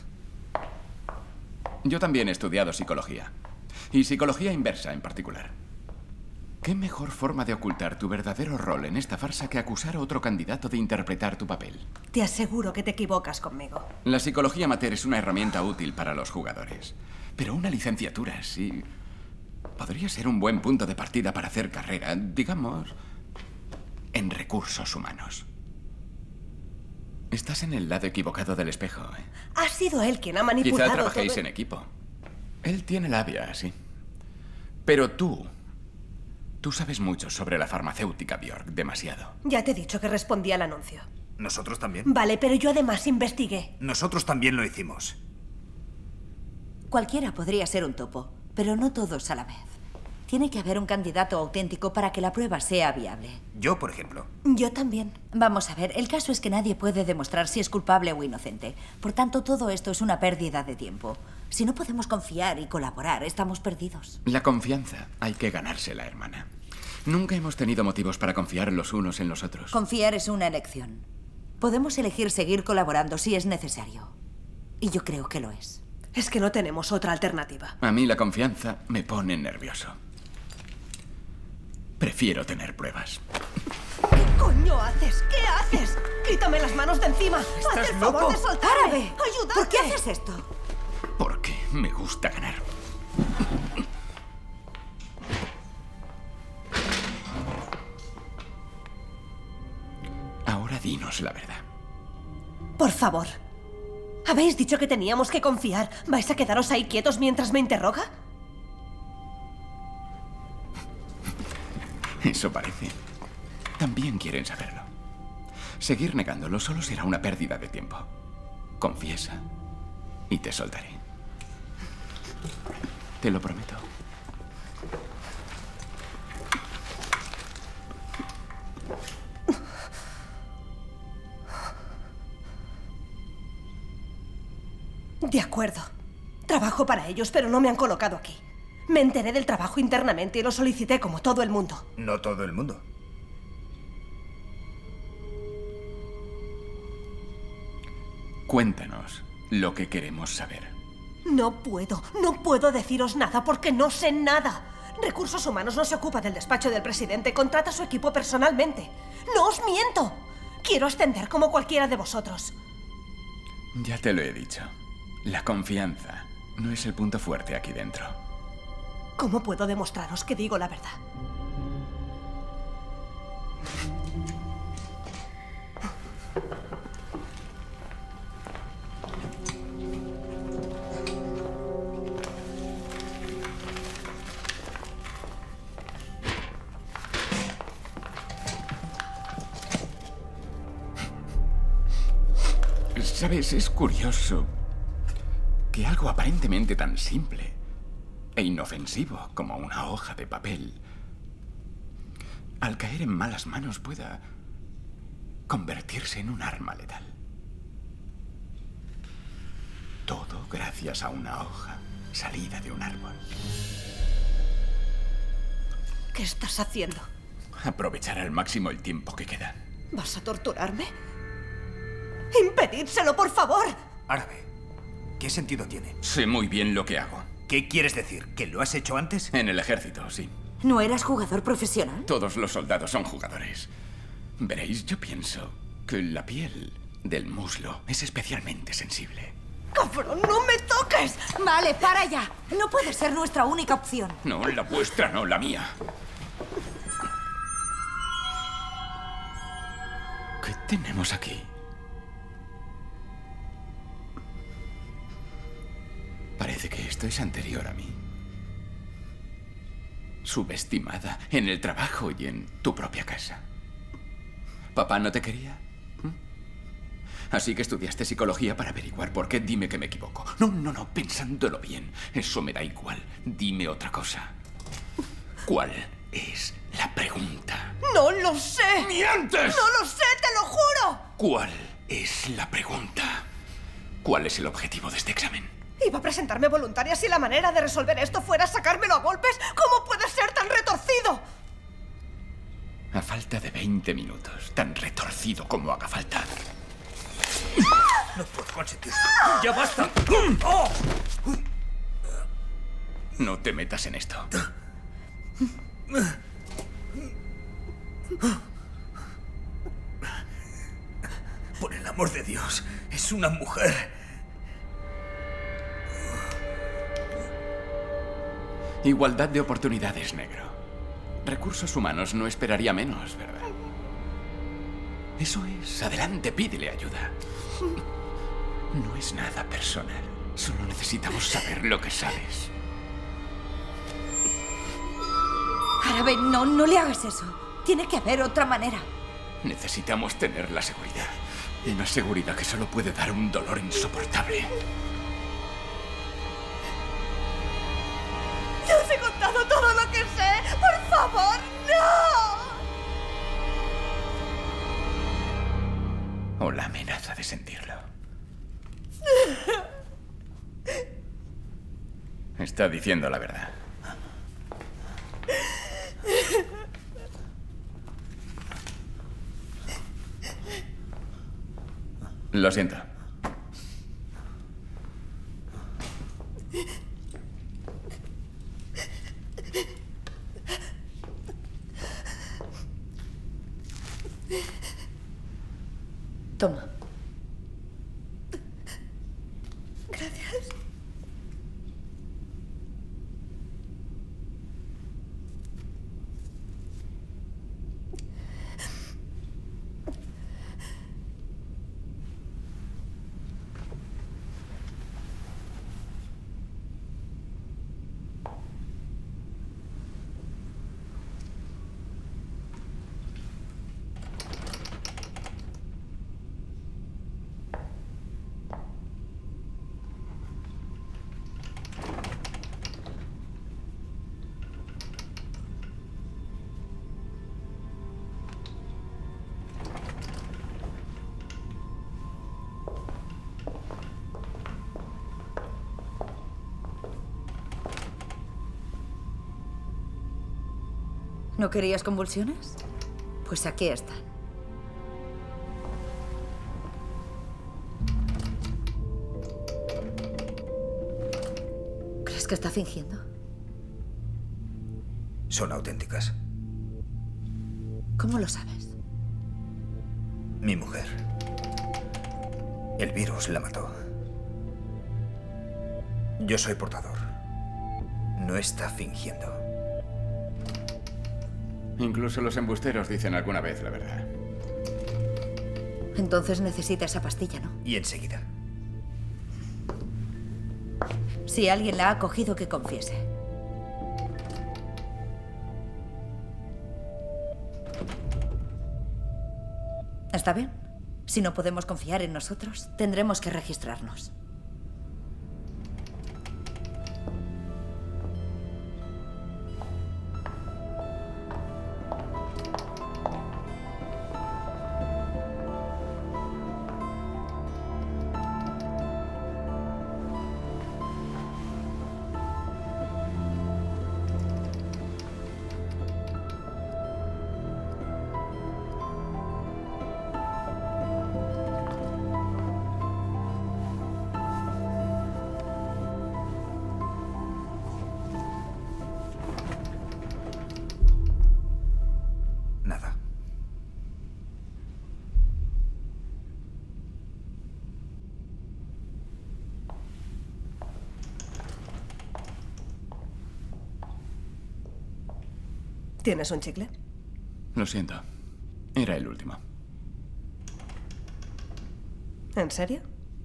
Yo también he estudiado psicología. Y psicología inversa en particular. ¿Qué mejor forma de ocultar tu verdadero rol en esta farsa que acusar a otro candidato de interpretar tu papel? Te aseguro que te equivocas conmigo. La psicología amateur es una herramienta útil para los jugadores. Pero una licenciatura, sí... podría ser un buen punto de partida para hacer carrera, digamos, en recursos humanos. Estás en el lado equivocado del espejo, ¿eh? Ha sido él quien ha manipulado Quizá trabajéis todo... en equipo. Él tiene labia, sí. Pero tú... Tú sabes mucho sobre la farmacéutica, Bjork, demasiado. Ya te he dicho que respondí al anuncio. ¿Nosotros también? Vale, pero yo además investigué. Nosotros también lo hicimos. Cualquiera podría ser un topo, pero no todos a la vez. Tiene que haber un candidato auténtico para que la prueba sea viable. Yo, por ejemplo. Yo también. Vamos a ver, el caso es que nadie puede demostrar si es culpable o inocente. Por tanto, todo esto es una pérdida de tiempo. Si no podemos confiar y colaborar, estamos perdidos. La confianza hay que ganársela, hermana. Nunca hemos tenido motivos para confiar los unos en los otros. Confiar es una elección. Podemos elegir seguir colaborando si es necesario. Y yo creo que lo es. Es que no tenemos otra alternativa. A mí la confianza me pone nervioso. Prefiero tener pruebas. ¿Qué coño haces? ¿Qué haces? Quítame las manos de encima. ¿Estás Haz el favor loco? de soltarme. ¡Árabe! ¡Ayúdame! ¿Por qué haces esto? Porque me gusta ganar. Ahora dinos la verdad. Por favor. ¿Habéis dicho que teníamos que confiar? ¿Vais a quedaros ahí quietos mientras me interroga? Eso parece. También quieren saberlo. Seguir negándolo solo será una pérdida de tiempo. Confiesa y te soltaré. Te lo prometo. De acuerdo. Trabajo para ellos, pero no me han colocado aquí. Me enteré del trabajo internamente y lo solicité como todo el mundo. No todo el mundo. Cuéntanos lo que queremos saber. No puedo, no puedo deciros nada porque no sé nada. Recursos Humanos no se ocupa del despacho del presidente, contrata a su equipo personalmente. ¡No os miento! Quiero ascender como cualquiera de vosotros. Ya te lo he dicho. La confianza no es el punto fuerte aquí dentro. ¿Cómo puedo demostraros que digo la verdad? ¿Sabes? Es curioso que algo aparentemente tan simple e inofensivo como una hoja de papel, al caer en malas manos, pueda convertirse en un arma letal. Todo gracias a una hoja salida de un árbol. ¿Qué estás haciendo? Aprovechar al máximo el tiempo que queda. ¿Vas a torturarme? ¡Impedídselo, por favor! Árabe, ¿qué sentido tiene? Sé muy bien lo que hago. ¿Qué quieres decir? ¿Que lo has hecho antes? En el ejército, sí. ¿No eras jugador profesional? Todos los soldados son jugadores. Veréis, yo pienso que la piel del muslo es especialmente sensible. ¡Cabrón, no me toques! Vale, para ya. No puede ser nuestra única opción. No, la vuestra, no la mía. ¿Qué tenemos aquí? Parece que esto es anterior a mí. Subestimada en el trabajo y en tu propia casa. ¿Papá no te quería? ¿Mm? Así que estudiaste psicología para averiguar por qué. Dime que me equivoco. No, no, no, pensándolo bien. Eso me da igual. Dime otra cosa. ¿Cuál es la pregunta? ¡No lo sé! ¡Mientes! ¡No lo sé, te lo juro! ¿Cuál es la pregunta? ¿Cuál es el objetivo de este examen? Iba a presentarme voluntaria si la manera de resolver esto fuera sacármelo a golpes. ¿Cómo puedes ser tan retorcido? A falta de veinte minutos, tan retorcido como haga falta. No puedo consentirlo. ¡Ya basta! ¡Oh! No te metas en esto. Por el amor de Dios, es una mujer. Igualdad de oportunidades, negro. Recursos humanos no esperaría menos, ¿verdad? Eso es. Adelante, pídele ayuda. No es nada personal. Solo necesitamos saber lo que sabes. Árabe, no, no le hagas eso. Tiene que haber otra manera. Necesitamos tener la seguridad. Una seguridad que solo puede dar un dolor insoportable. ¡Ya os he contado todo lo que sé! ¡Por favor, no! O la amenaza de sentirlo. Está diciendo la verdad. Lo siento. Toma. Gracias. ¿No querías convulsiones? Pues aquí están. ¿Crees que está fingiendo? Son auténticas. ¿Cómo lo sabes? Mi mujer. El virus la mató. Yo soy portador. No está fingiendo. Incluso los embusteros dicen alguna vez la verdad. Entonces necesita esa pastilla, ¿no? Y enseguida. Si alguien la ha cogido, que confiese. ¿Está bien? Si no podemos confiar en nosotros, tendremos que registrarnos. Nada. ¿Tienes un chicle? Lo siento. Era el último. ¿En serio?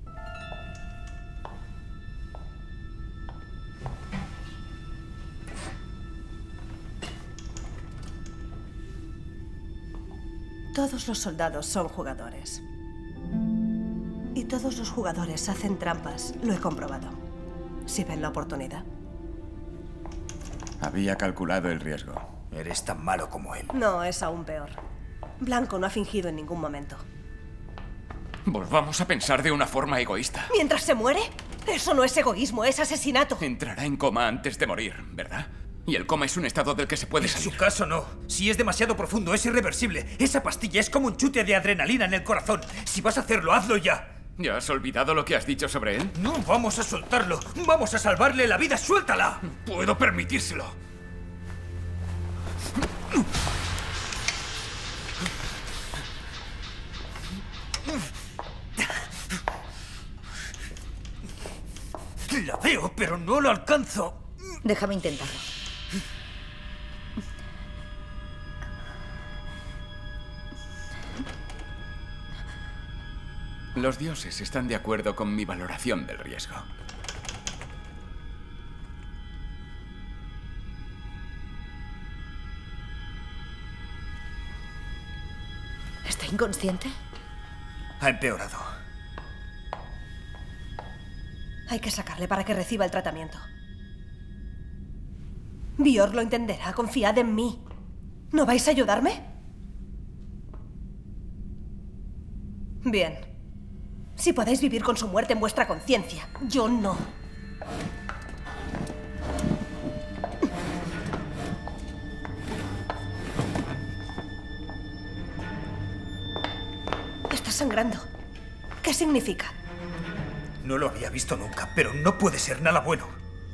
Todos los soldados son jugadores. Y todos los jugadores hacen trampas. Lo he comprobado. Si ven la oportunidad. Había calculado el riesgo. Eres tan malo como él. No, es aún peor. Blanco no ha fingido en ningún momento. Volvamos a pensar de una forma egoísta. ¿Mientras se muere? Eso no es egoísmo, es asesinato. Entrará en coma antes de morir, ¿verdad? Y el coma es un estado del que se puede salir. En su caso no. Si es demasiado profundo, es irreversible. Esa pastilla es como un chute de adrenalina en el corazón. Si vas a hacerlo, hazlo ya. ¿Ya has olvidado lo que has dicho sobre él? No, vamos a soltarlo. Vamos a salvarle la vida. ¡Suéltala! Puedo permitírselo. La veo, pero no lo alcanzo. Déjame intentarlo. Los dioses están de acuerdo con mi valoración del riesgo. ¿Está inconsciente? Ha empeorado. Hay que sacarle para que reciba el tratamiento. Björk lo entenderá. Confiad en mí. ¿No vais a ayudarme? Bien. Si podéis vivir con su muerte en vuestra conciencia, yo no. Está sangrando. ¿Qué significa? No lo había visto nunca, pero no puede ser nada bueno.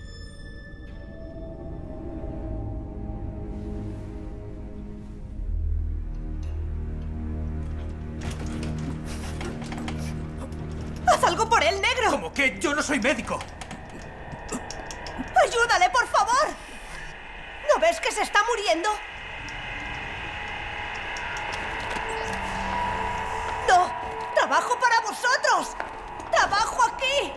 ¡Haz algo por él, negro! ¿Cómo que? ¡Yo no soy médico! ¡Ayúdale, por favor! ¿No ves que se está muriendo? ¡No! ¡Trabajo para vosotros! ¡Trabajo aquí!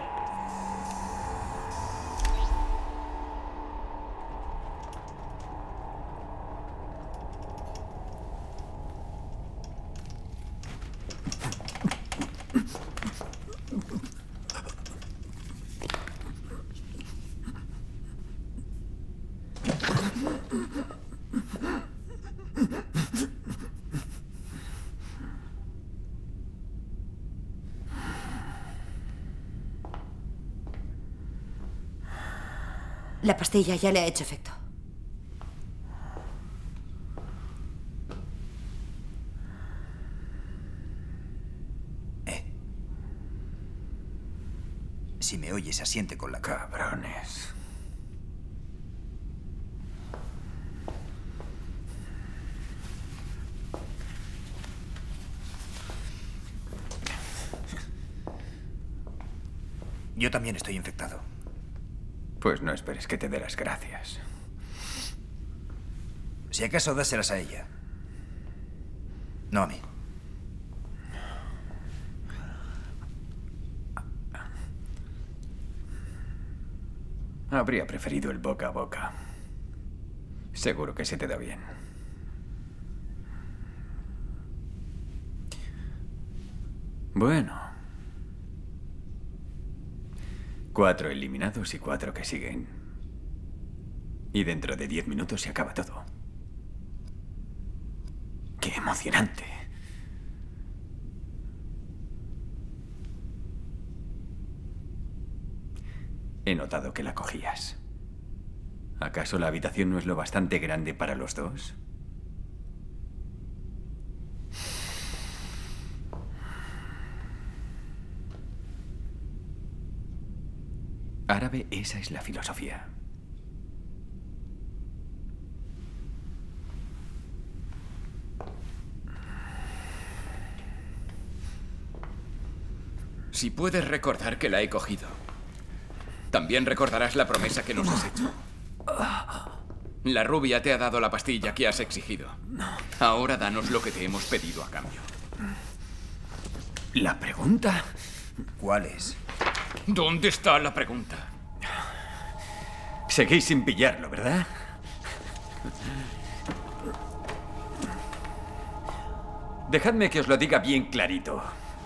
La pastilla ya le ha hecho efecto. Eh. Si me oyes, asiente con la cara. Cabrones. Yo también estoy infectado. Pues no esperes que te dé las gracias. Si acaso, dáselas a ella. No a mí. Habría preferido el boca a boca. Seguro que se te da bien. Bueno. Cuatro eliminados y cuatro que siguen. Y dentro de diez minutos se acaba todo. ¡Qué emocionante! He notado que la cogías. ¿Acaso la habitación no es lo bastante grande para los dos? Árabe, esa es la filosofía. Si puedes recordar que la he cogido, también recordarás la promesa que nos has hecho. La rubia te ha dado la pastilla que has exigido. Ahora danos lo que te hemos pedido a cambio. ¿La pregunta? ¿Cuál es? ¿Dónde está la pregunta? Seguís sin pillarlo, ¿verdad? Dejadme que os lo diga bien clarito.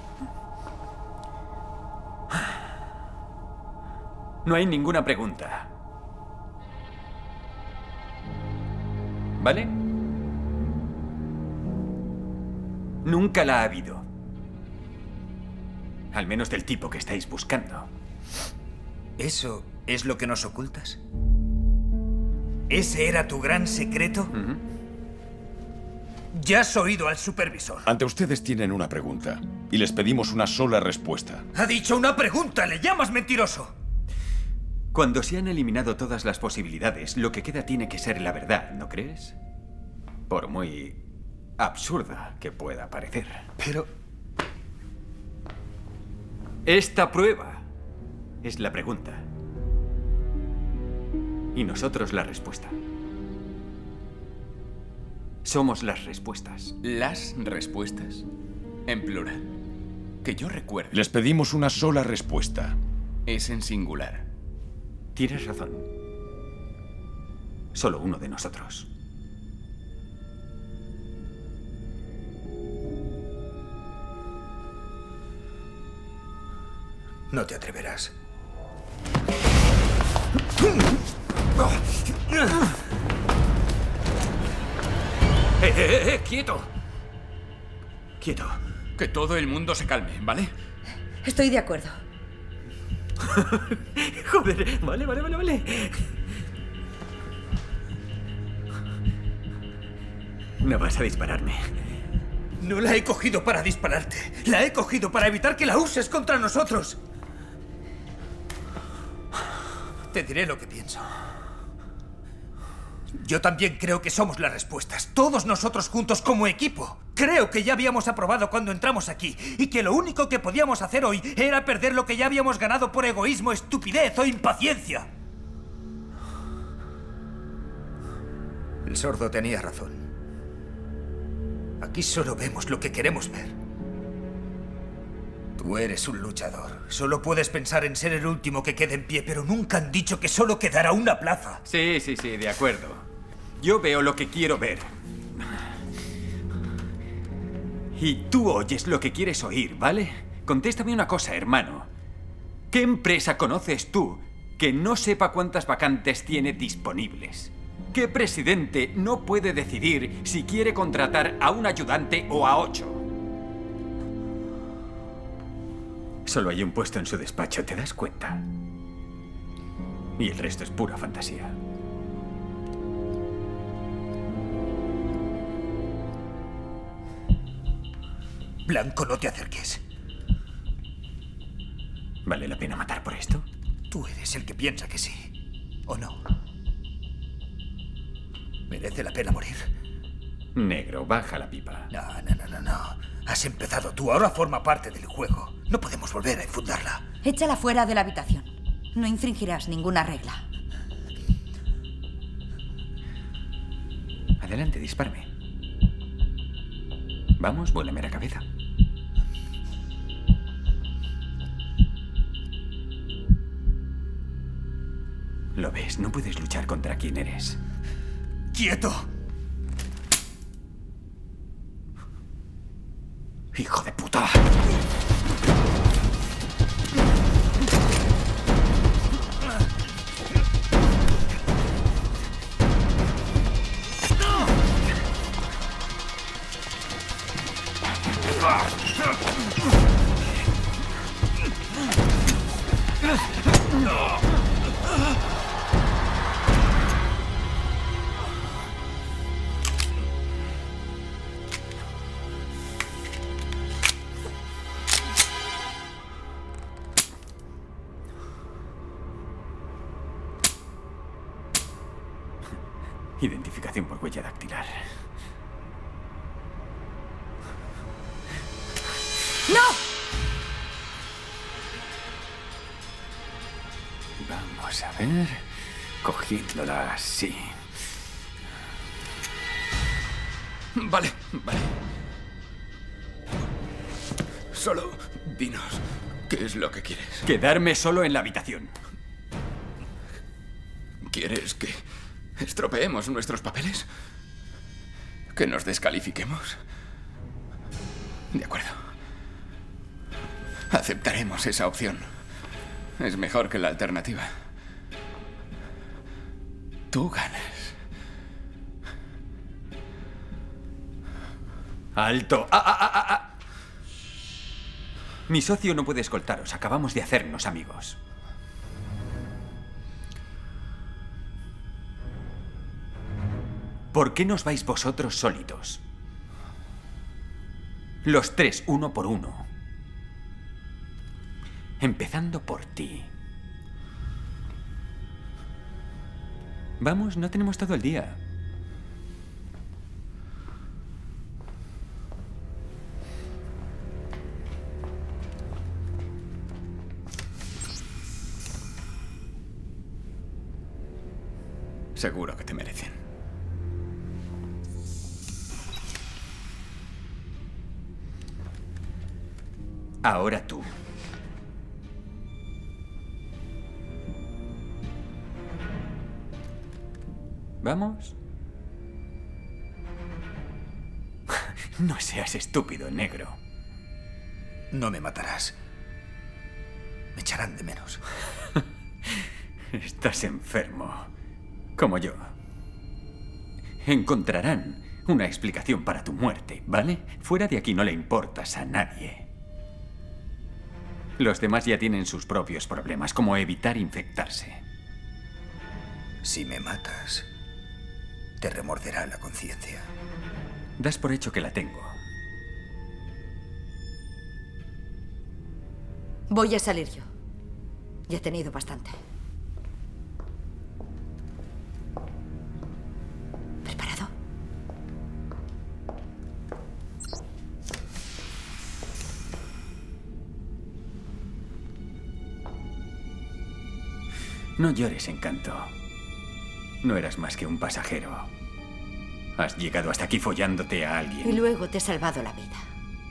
No hay ninguna pregunta. ¿Vale? Nunca la ha habido. Al menos del tipo que estáis buscando. ¿Eso es lo que nos ocultas? ¿Ese era tu gran secreto? Uh-huh. Ya has oído al supervisor. Ante ustedes tienen una pregunta y les pedimos una sola respuesta. Ha dicho una pregunta, le llamas mentiroso. Cuando se han eliminado todas las posibilidades, lo que queda tiene que ser la verdad, ¿no crees? Por muy absurda que pueda parecer. Pero... esta prueba es la pregunta. Y nosotros la respuesta. Somos las respuestas. ¿Las respuestas? En plural. Que yo recuerde. Les pedimos una sola respuesta. Es en singular. Tienes razón. Solo uno de nosotros. No te atreverás. ¡Eh, eh, eh! ¡Quieto! Quieto. Que todo el mundo se calme, ¿vale? Estoy de acuerdo. Joder, vale, vale, vale, vale. No vas a dispararme. No la he cogido para dispararte. La he cogido para evitar que la uses contra nosotros. Te diré lo que pienso. Yo también creo que somos las respuestas. Todos nosotros juntos como equipo. Creo que ya habíamos aprobado cuando entramos aquí y que lo único que podíamos hacer hoy era perder lo que ya habíamos ganado por egoísmo, estupidez o impaciencia. El sordo tenía razón. Aquí solo vemos lo que queremos ver. Tú eres un luchador. Solo puedes pensar en ser el último que quede en pie, pero nunca han dicho que solo quedará una plaza. Sí, sí, sí, de acuerdo. Yo veo lo que quiero ver. Y tú oyes lo que quieres oír, ¿vale? Contéstame una cosa, hermano. ¿Qué empresa conoces tú que no sepa cuántas vacantes tiene disponibles? ¿Qué presidente no puede decidir si quiere contratar a un ayudante o a ocho? Solo hay un puesto en su despacho, ¿te das cuenta? Y el resto es pura fantasía. Blanco, no te acerques. ¿Vale la pena matar por esto? Tú eres el que piensa que sí, ¿o no? ¿Merece la pena morir? Negro, baja la pipa. No, no, no, no, no. Has empezado tú, ahora forma parte del juego. No podemos volver a infundarla. Échala fuera de la habitación. No infringirás ninguna regla. Adelante, dispárame. Vamos, vuélame la cabeza. Lo ves, no puedes luchar contra quien eres. ¡Quieto! ¡Hijo de puta! Identificación por huella dactilar. ¡No! Vamos a ver. Cogiéndola así. Vale, vale. Solo dinos, ¿qué es lo que quieres? Quedarme solo en la habitación. ¿Quieres que estropeemos nuestros papeles? ¿Que nos descalifiquemos? De acuerdo. Aceptaremos esa opción. Es mejor que la alternativa. Tú ganas. ¡Alto! ¡Ah, ah, ah, ah! Mi socio no puede escoltaros. Acabamos de hacernos amigos. ¿por qué nos vais vosotros solitos? Los tres, uno por uno. Empezando por ti. Vamos, no tenemos todo el día. Seguro que te merecen. Ahora tú. ¿Vamos? No seas estúpido, negro. No me matarás. Me echarán de menos. Estás enfermo. Como yo. Encontrarán una explicación para tu muerte, ¿vale? Fuera de aquí no le importas a nadie. Los demás ya tienen sus propios problemas, como evitar infectarse. Si me matas, te remorderá la conciencia. Das por hecho que la tengo. Voy a salir yo. Ya he tenido bastante. ¿Preparado? No llores, Encanto. No eras más que un pasajero. Has llegado hasta aquí follándote a alguien. Y luego te he salvado la vida.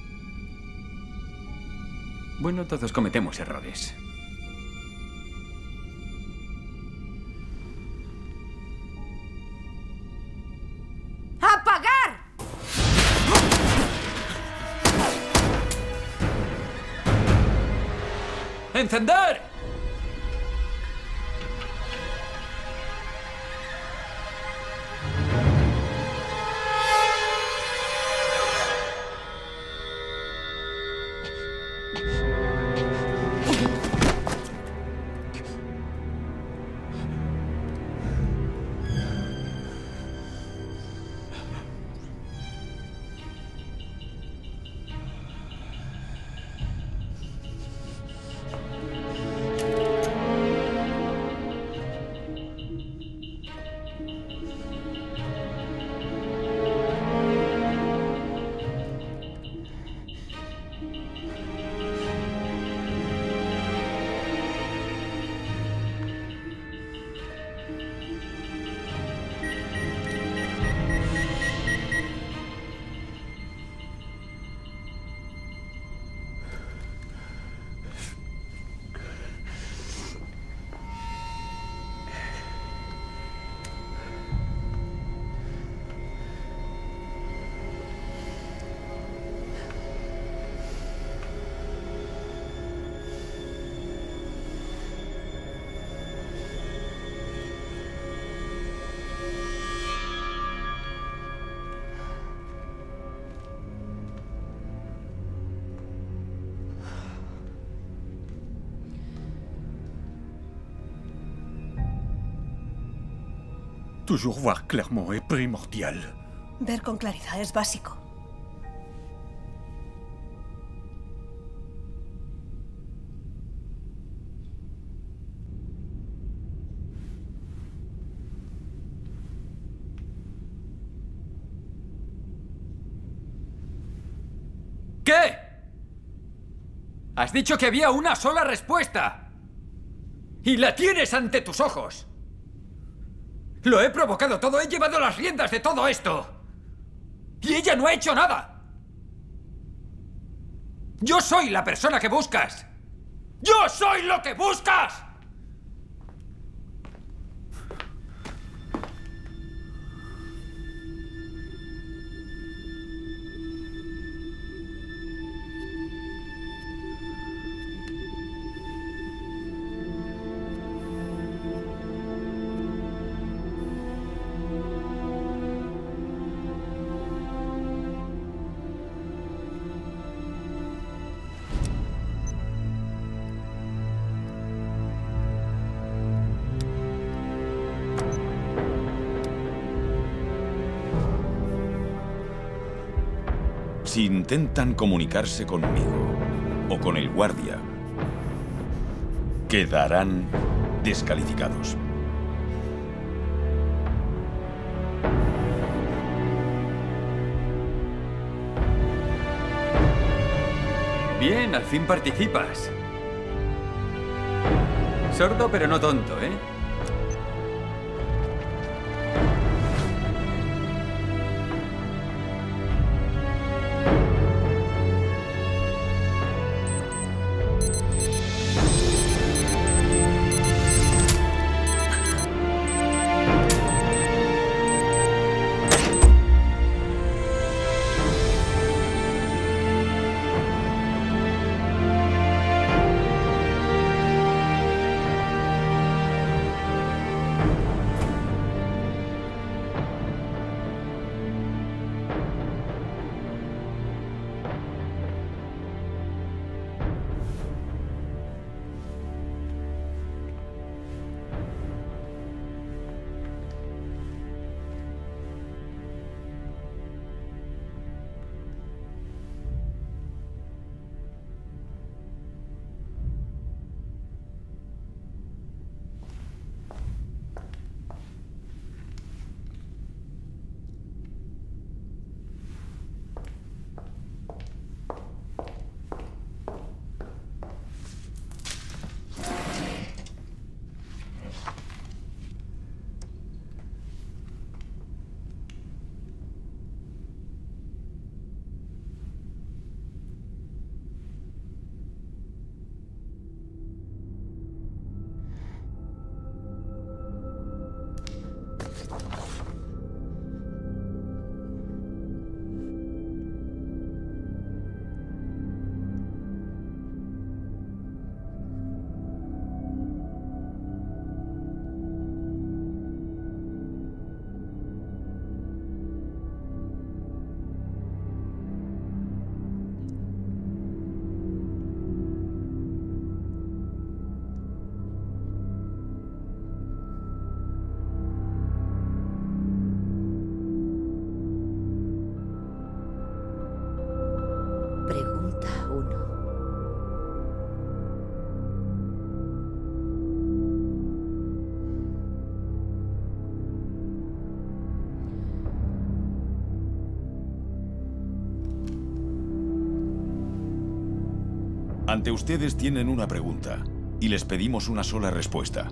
Bueno, todos cometemos errores. ¡Apagar! ¡Encender! Toujours voir clairement est primordial. Ver con claridad es básico. ¿Qué? Has dicho que había una sola respuesta. Y la tienes ante tus ojos. Lo he provocado todo, he llevado las riendas de todo esto. Y ella no ha hecho nada. Yo soy la persona que buscas. ¡Yo soy lo que buscas! Si intentan comunicarse conmigo o con el guardia, quedarán descalificados. Bien, al fin participas. Sordo pero no tonto, ¿eh? Ante ustedes tienen una pregunta y les pedimos una sola respuesta.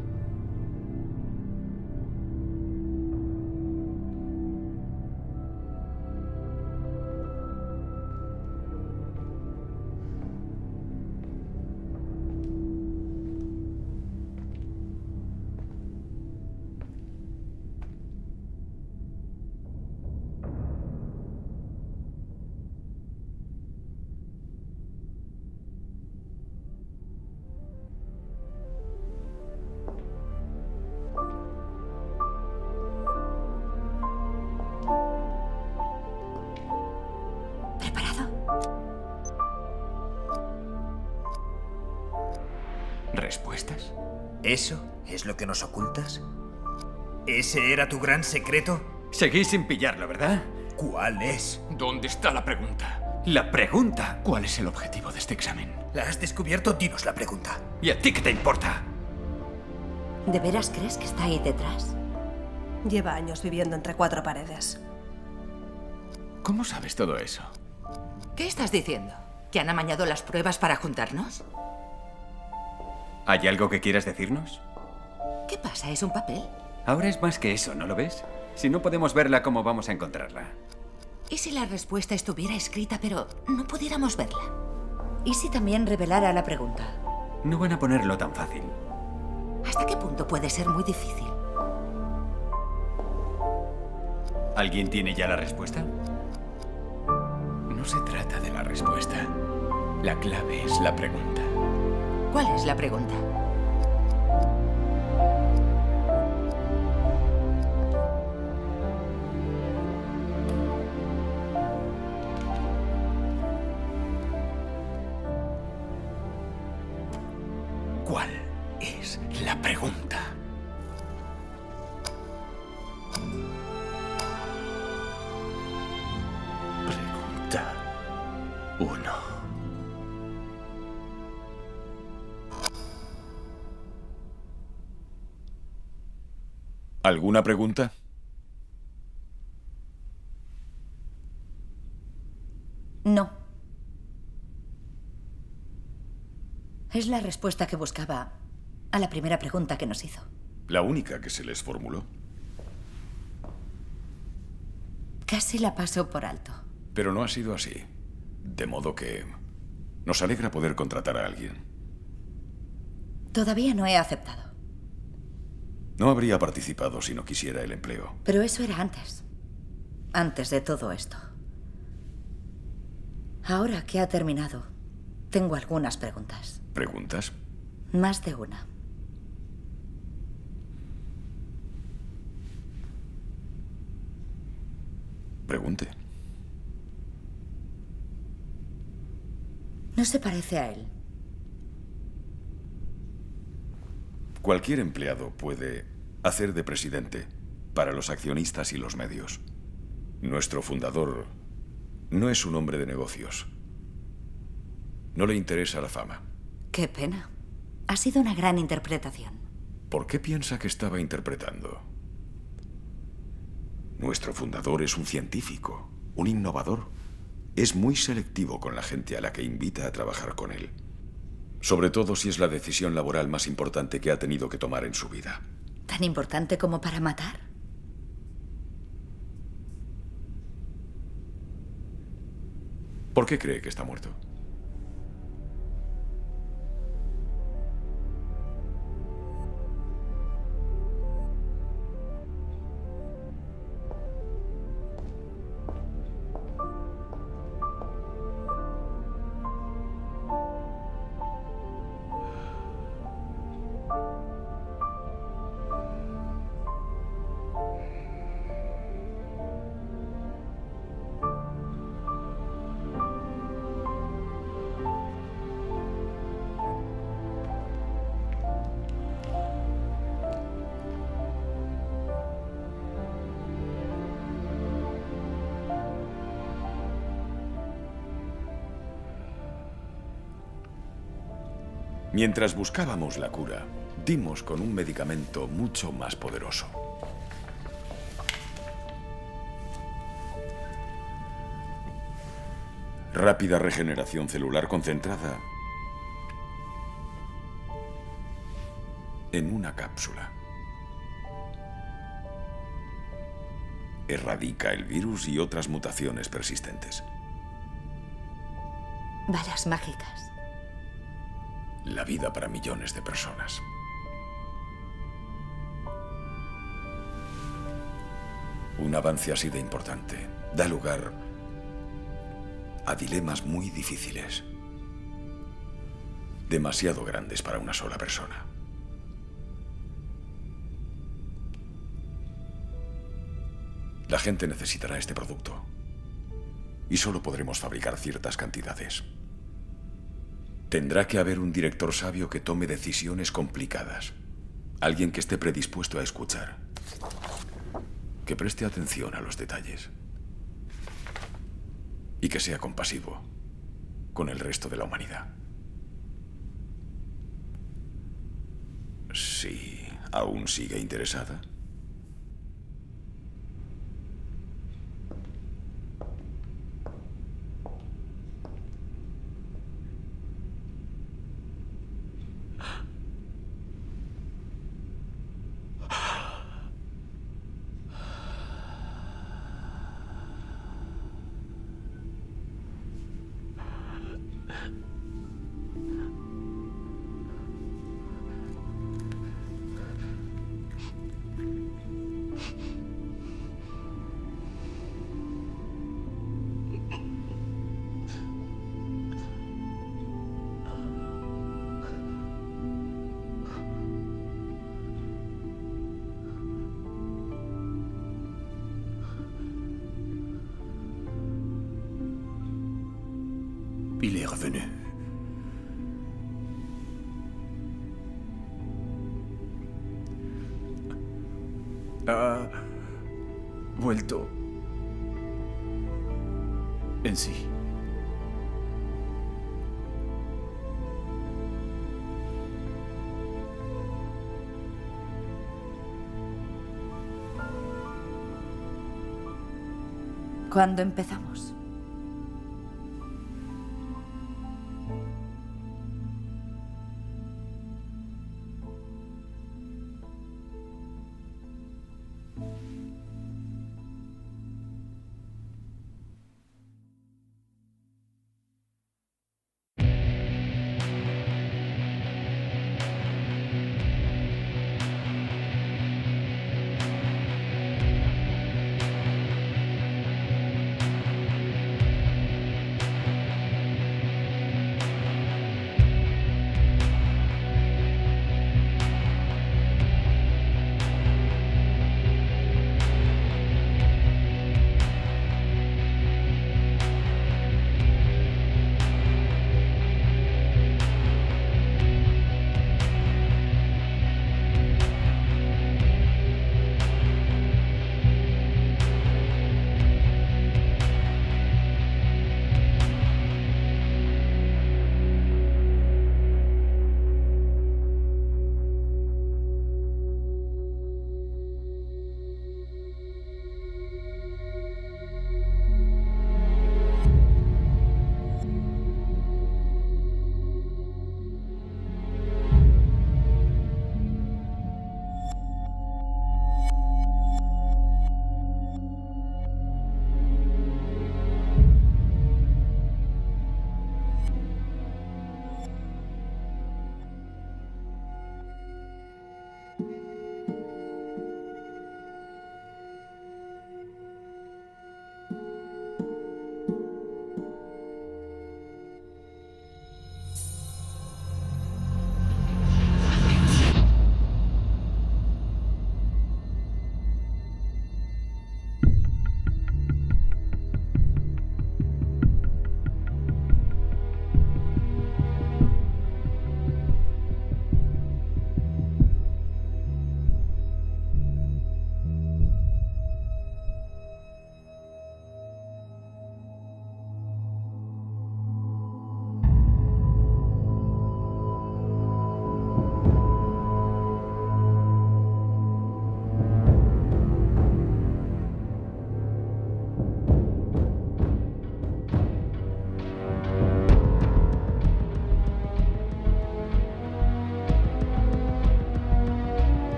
¿Respuestas? ¿Eso es lo que nos ocultas? ¿Ese era tu gran secreto? Seguís sin pillarlo, ¿verdad? ¿Cuál es? ¿Dónde está la pregunta? La pregunta. ¿Cuál es el objetivo de este examen? ¿La has descubierto? Dinos la pregunta. ¿Y a ti qué te importa? ¿De veras crees que está ahí detrás? Lleva años viviendo entre cuatro paredes. ¿Cómo sabes todo eso? ¿Qué estás diciendo? ¿Que han amañado las pruebas para juntarnos? ¿Hay algo que quieras decirnos? ¿Qué pasa? ¿Es un papel? Ahora es más que eso, ¿no lo ves? Si no podemos verla, ¿cómo vamos a encontrarla? ¿Y si la respuesta estuviera escrita, pero no pudiéramos verla? ¿Y si también revelara la pregunta? No van a ponerlo tan fácil. ¿Hasta qué punto puede ser muy difícil? ¿Alguien tiene ya la respuesta? No se trata de la respuesta. La clave es la pregunta. ¿Cuál es la pregunta? ¿Cuál es la pregunta? Pregunta ¿Alguna pregunta? No. Es la respuesta que buscaba a la primera pregunta que nos hizo. La única que se les formuló. Casi la pasó por alto. Pero no ha sido así. De modo que nos alegra poder contratar a alguien. Todavía no he aceptado. No habría participado si no quisiera el empleo. Pero eso era antes. Antes de todo esto. Ahora que ha terminado, tengo algunas preguntas. ¿Preguntas? Más de una. Pregunte. No se parece a él. Cualquier empleado puede hacer de presidente para los accionistas y los medios. Nuestro fundador no es un hombre de negocios. No le interesa la fama. Qué pena. Ha sido una gran interpretación. ¿Por qué piensa que estaba interpretando? Nuestro fundador es un científico, un innovador. Es muy selectivo con la gente a la que invita a trabajar con él. Sobre todo si es la decisión laboral más importante que ha tenido que tomar en su vida. ¿Tan importante como para matar? ¿Por qué cree que está muerto? Mientras buscábamos la cura, dimos con un medicamento mucho más poderoso. Rápida regeneración celular concentrada en una cápsula. Erradica el virus y otras mutaciones persistentes. Balas mágicas. La vida para millones de personas. Un avance así de importante da lugar a dilemas muy difíciles. Demasiado grandes para una sola persona. La gente necesitará este producto. Y solo podremos fabricar ciertas cantidades. Tendrá que haber un director sabio que tome decisiones complicadas. Alguien que esté predispuesto a escuchar. Que preste atención a los detalles. Y que sea compasivo con el resto de la humanidad. Sí, ¿aún sigue interesada? Il est revenu. Ha vuelto en sí. Cuando empezamos.